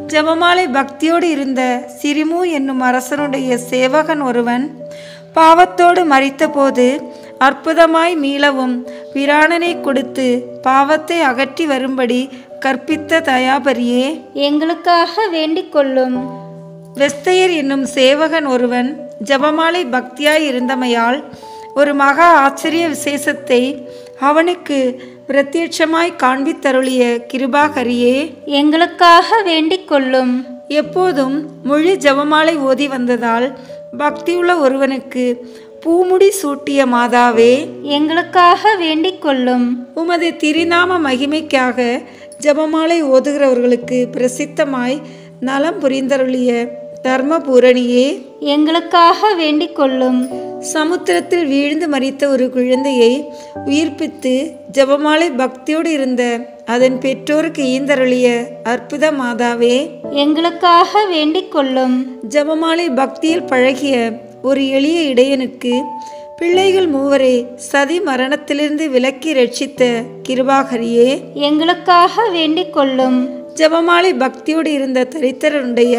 ஜெபமாலை பக்தியோடு இருந்த சிரிமு என்னும் அரசனுடைய சேவகன் ஒருவன் பாவத்தோடு மரித்தபோது அற்புதமாய் மீளவும் பிராணனை கொடுத்து பாவத்தை அகற்றி வரும்படி கற்பித்த தயாபரியே, எங்களுக்காக வேண்டிக் கொள்ளும். வெஸ்தையர் என்னும் சேவகன் ஒருவன் ஜெபமாலை பக்தியாய் இருந்தமையால் ஒரு மகா ஆச்சரிய விசேஷத்தை அவனுக்கு பிரத்யட்சமாய் காண்பித்தருளிய கிருபாகரியே, எங்களுக்காக வேண்டிக் கொள்ளும். எப்போதும் முழு ஜெபமாலை ஓதி வந்ததால் பக்தியுள்ள ஒருவனுக்கு பூமுடி சூட்டிய மாதாவே, எங்களுக்காக வேண்டிக் கொள்ளும். உமது திருநாம மகிமைக்காக ஜெபமாலை ஓதுகிறவர்களுக்கு பிரசித்தமாய் நலம் புரிந்தருளிய தர்மபூரணியே, எங்களுக்காக வேண்டிக் கொள்ளும். சமுத்திரத்தில் வீழ்ந்து மரித்த ஒரு குழந்தையை உயிர்ப்பித்து ஜெபமாலை பக்தியோடு இருந்த அதன் பெற்றோருக்கு ஈந்தருளிய அற்புத மாதாவே, எங்களுக்காக வேண்டிக் கொள்ளும். ஜெபமாலை பக்தியில் பழகிய ஒரு எளிய இடையனுக்கு பிள்ளைகள் மூவரை சதி மரணத்திலிருந்து விலக்கி ரட்சித்த கிருபாகரியே, எங்களுக்காக வேண்டிக் கொள்ளும். ஜெபமாலை பக்தியோடு இருந்த தரித்திரனுடைய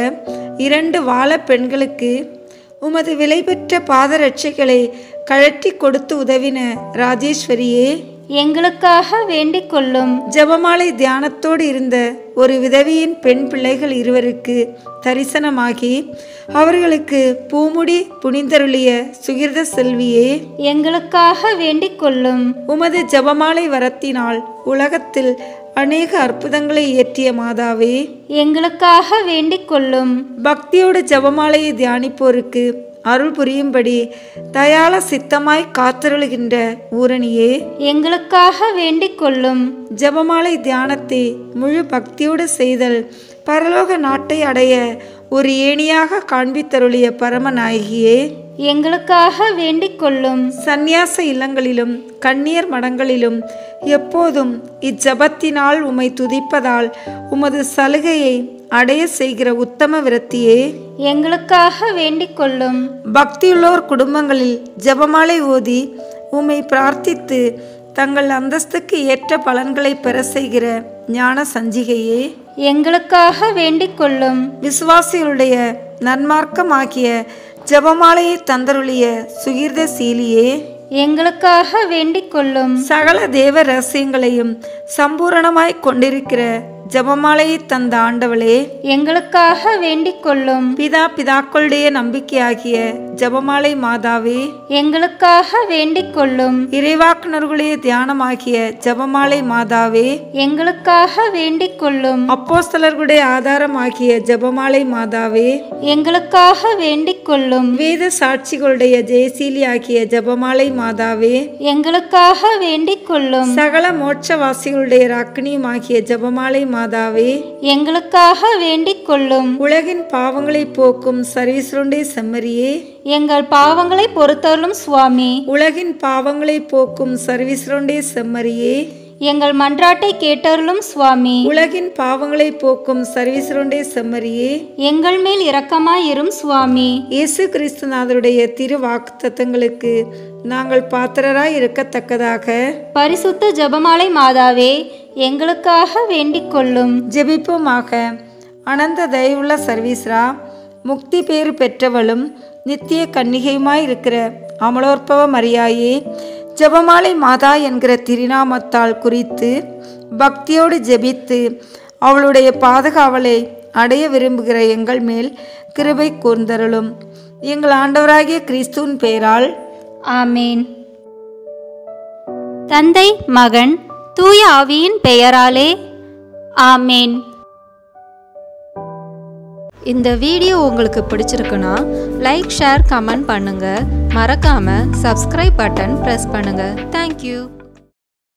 2 வாழ பெண்களுக்கு உமது விலை பெற்ற பாதரட்சைகளை கழற்றி கொடுத்து உதவின ராஜேஸ்வரியே, எங்களுக்காக வேண்டிக் கொள்ளும். ஜெபமாலை தியானத்தோடு இருந்த ஒரு விதவியின் பெண் பிள்ளைகள் 2 தரிசனமாகி அவர்களுக்கு பூமுடி புனிந்தருளிய சுகிர்த செல்வியே, எங்களுக்காக வேண்டிக் கொள்ளும். உமது ஜெபமாலை வரத்தினால் உலகத்தில் அநேக அற்புதங்களை இயற்றிய மாதாவே, எங்களுக்காக வேண்டிக் கொள்ளும். பக்தியோடு ஜெபமாலையை தியானிப்போருக்கு அருள் புரியும்படி தயால சித்தமாய் காத்தருளுகின்ற ஊரணியே, எங்களுக்காக வேண்டிக் கொள்ளும். ஜெபமாலை தியானத்தை முழு பக்தியோடு செய்தல் பரலோக நாட்டை அடைய ஒரு ஏணியாக காண்பித்தருளிய பரமநாயகியே, எங்களுக்காக வேண்டிக் கொள்ளும். சந்நியாச இல்லங்களிலும் கன்னியர் மடங்களிலும் எப்போதும் இஜபத்தினால் உம்மை துதிப்பதால் உமது சலுகையை அடைய செய்கிற உத்தம விரத்தியே, எங்களுக்காக வேண்டிக் கொள்ளும். பக்தியுள்ளோர் குடும்பங்களில் ஜெபமாலை ஓதி உம்மை பிரார்த்தித்து தங்கள் அந்தஸ்துக்கு ஏற்ற பலன்களை பெற செய்கிற ஞான சஞ்சிகையே, எங்களுக்காக வேண்டிக் கொள்ளும். விசுவாசிகளுடைய நன்மார்க்கமாகிய ஜெபமாலையை தந்தருளிய சுகிர்த சீலியே, எங்களுக்காக வேண்டிக் கொள்ளும். சகல தேவ ரகசியங்களையும் சம்பூரணமாய் கொண்டிருக்கிற ஜெபமாலையை தந்த ஆண்டவளே, எங்களுக்காக வேண்டிக் கொள்ளும். பிதாக்களுடைய நம்பிக்கையாகிய ஜெபமாலை மாதாவே, எங்களுக்காக வேண்டிக் கொள்ளும். இறைவாக்குனர்களுடைய தியானமாகிய ஜெபமாலை மாதாவே, எங்களுக்காக வேண்டிக் கொள்ளும். அப்போஸ்தலர்களுடைய ஆதாரமாகிய ஜெபமாலை மாதாவே, எங்களுக்காக வேண்டிக் கொள்ளும். வேத சாட்சிகளுடைய ஜெயசீலி ஆகிய ஜெபமாலை மாதாவே, எங்களுக்காக வேண்டிக் கொள்ளும். சகல மோட்சவாசிகளுடைய ராக்கினியுமாகிய ஜெபமாலை மாதாவே, எங்களுக்காக வேண்டிக் கொள்ளும். உலகின் பாவங்களை போக்கும் சர்வீஸ்வருடைய செம்மறியே, எங்கள் பாவங்களை பொறுத்தருளும் சுவாமி. உலகின் பாவங்களை போக்கும் சர்வீஸ்வருடைய செம்மறியே, எங்கள் மன்றாட்டை கேட்டருளும் சுவாமி. உலகின் பாவங்களை போக்கும் சர்வீஸ்வருடைய செம்மறியே, எங்கள் மேல் இரக்கமாயிரும் சுவாமி. இயேசு கிறிஸ்துநாதருடைய திரு வாக்குத்தத்தங்களுக்கு நாங்கள் பாத்திரராய் இருக்கத்தக்கதாக பரிசுத்த ஜெபமாலை மாதாவே, எங்களுக்காக வேண்டிக் கொள்ளும். ஜெபிப்போமாக. அனந்த தயவுள்ள சர்வீஸ்ரா, முக்தி பேறு பெற்றவளும் நித்திய கன்னிகையுமாய் இருக்கிற அமலோற்பவ மரியாயே, ஜெபமாலை மாதா என்கிற திருநாமத்தால் குறித்து பக்தியோடு ஜெபித்து அவளுடைய பாதுகாவலை அடைய விரும்புகிற எங்கள் மேல் கிருபை கூர்ந்தருளும். எங்கள் ஆண்டவராகிய கிறிஸ்துவின் பெயரால் ஆமேன். தந்தை, மகன், தூய ஆவியின் பெயராலே ஆமேன். இந்த வீடியோ உங்களுக்கு பிடிச்சிருக்குன்னா லைக், ஷேர், கமெண்ட் பண்ணுங்கள். மறக்காமல் சப்ஸ்கிரைப் பட்டன் ப்ரெஸ் பண்ணுங்கள். தேங்க்யூ.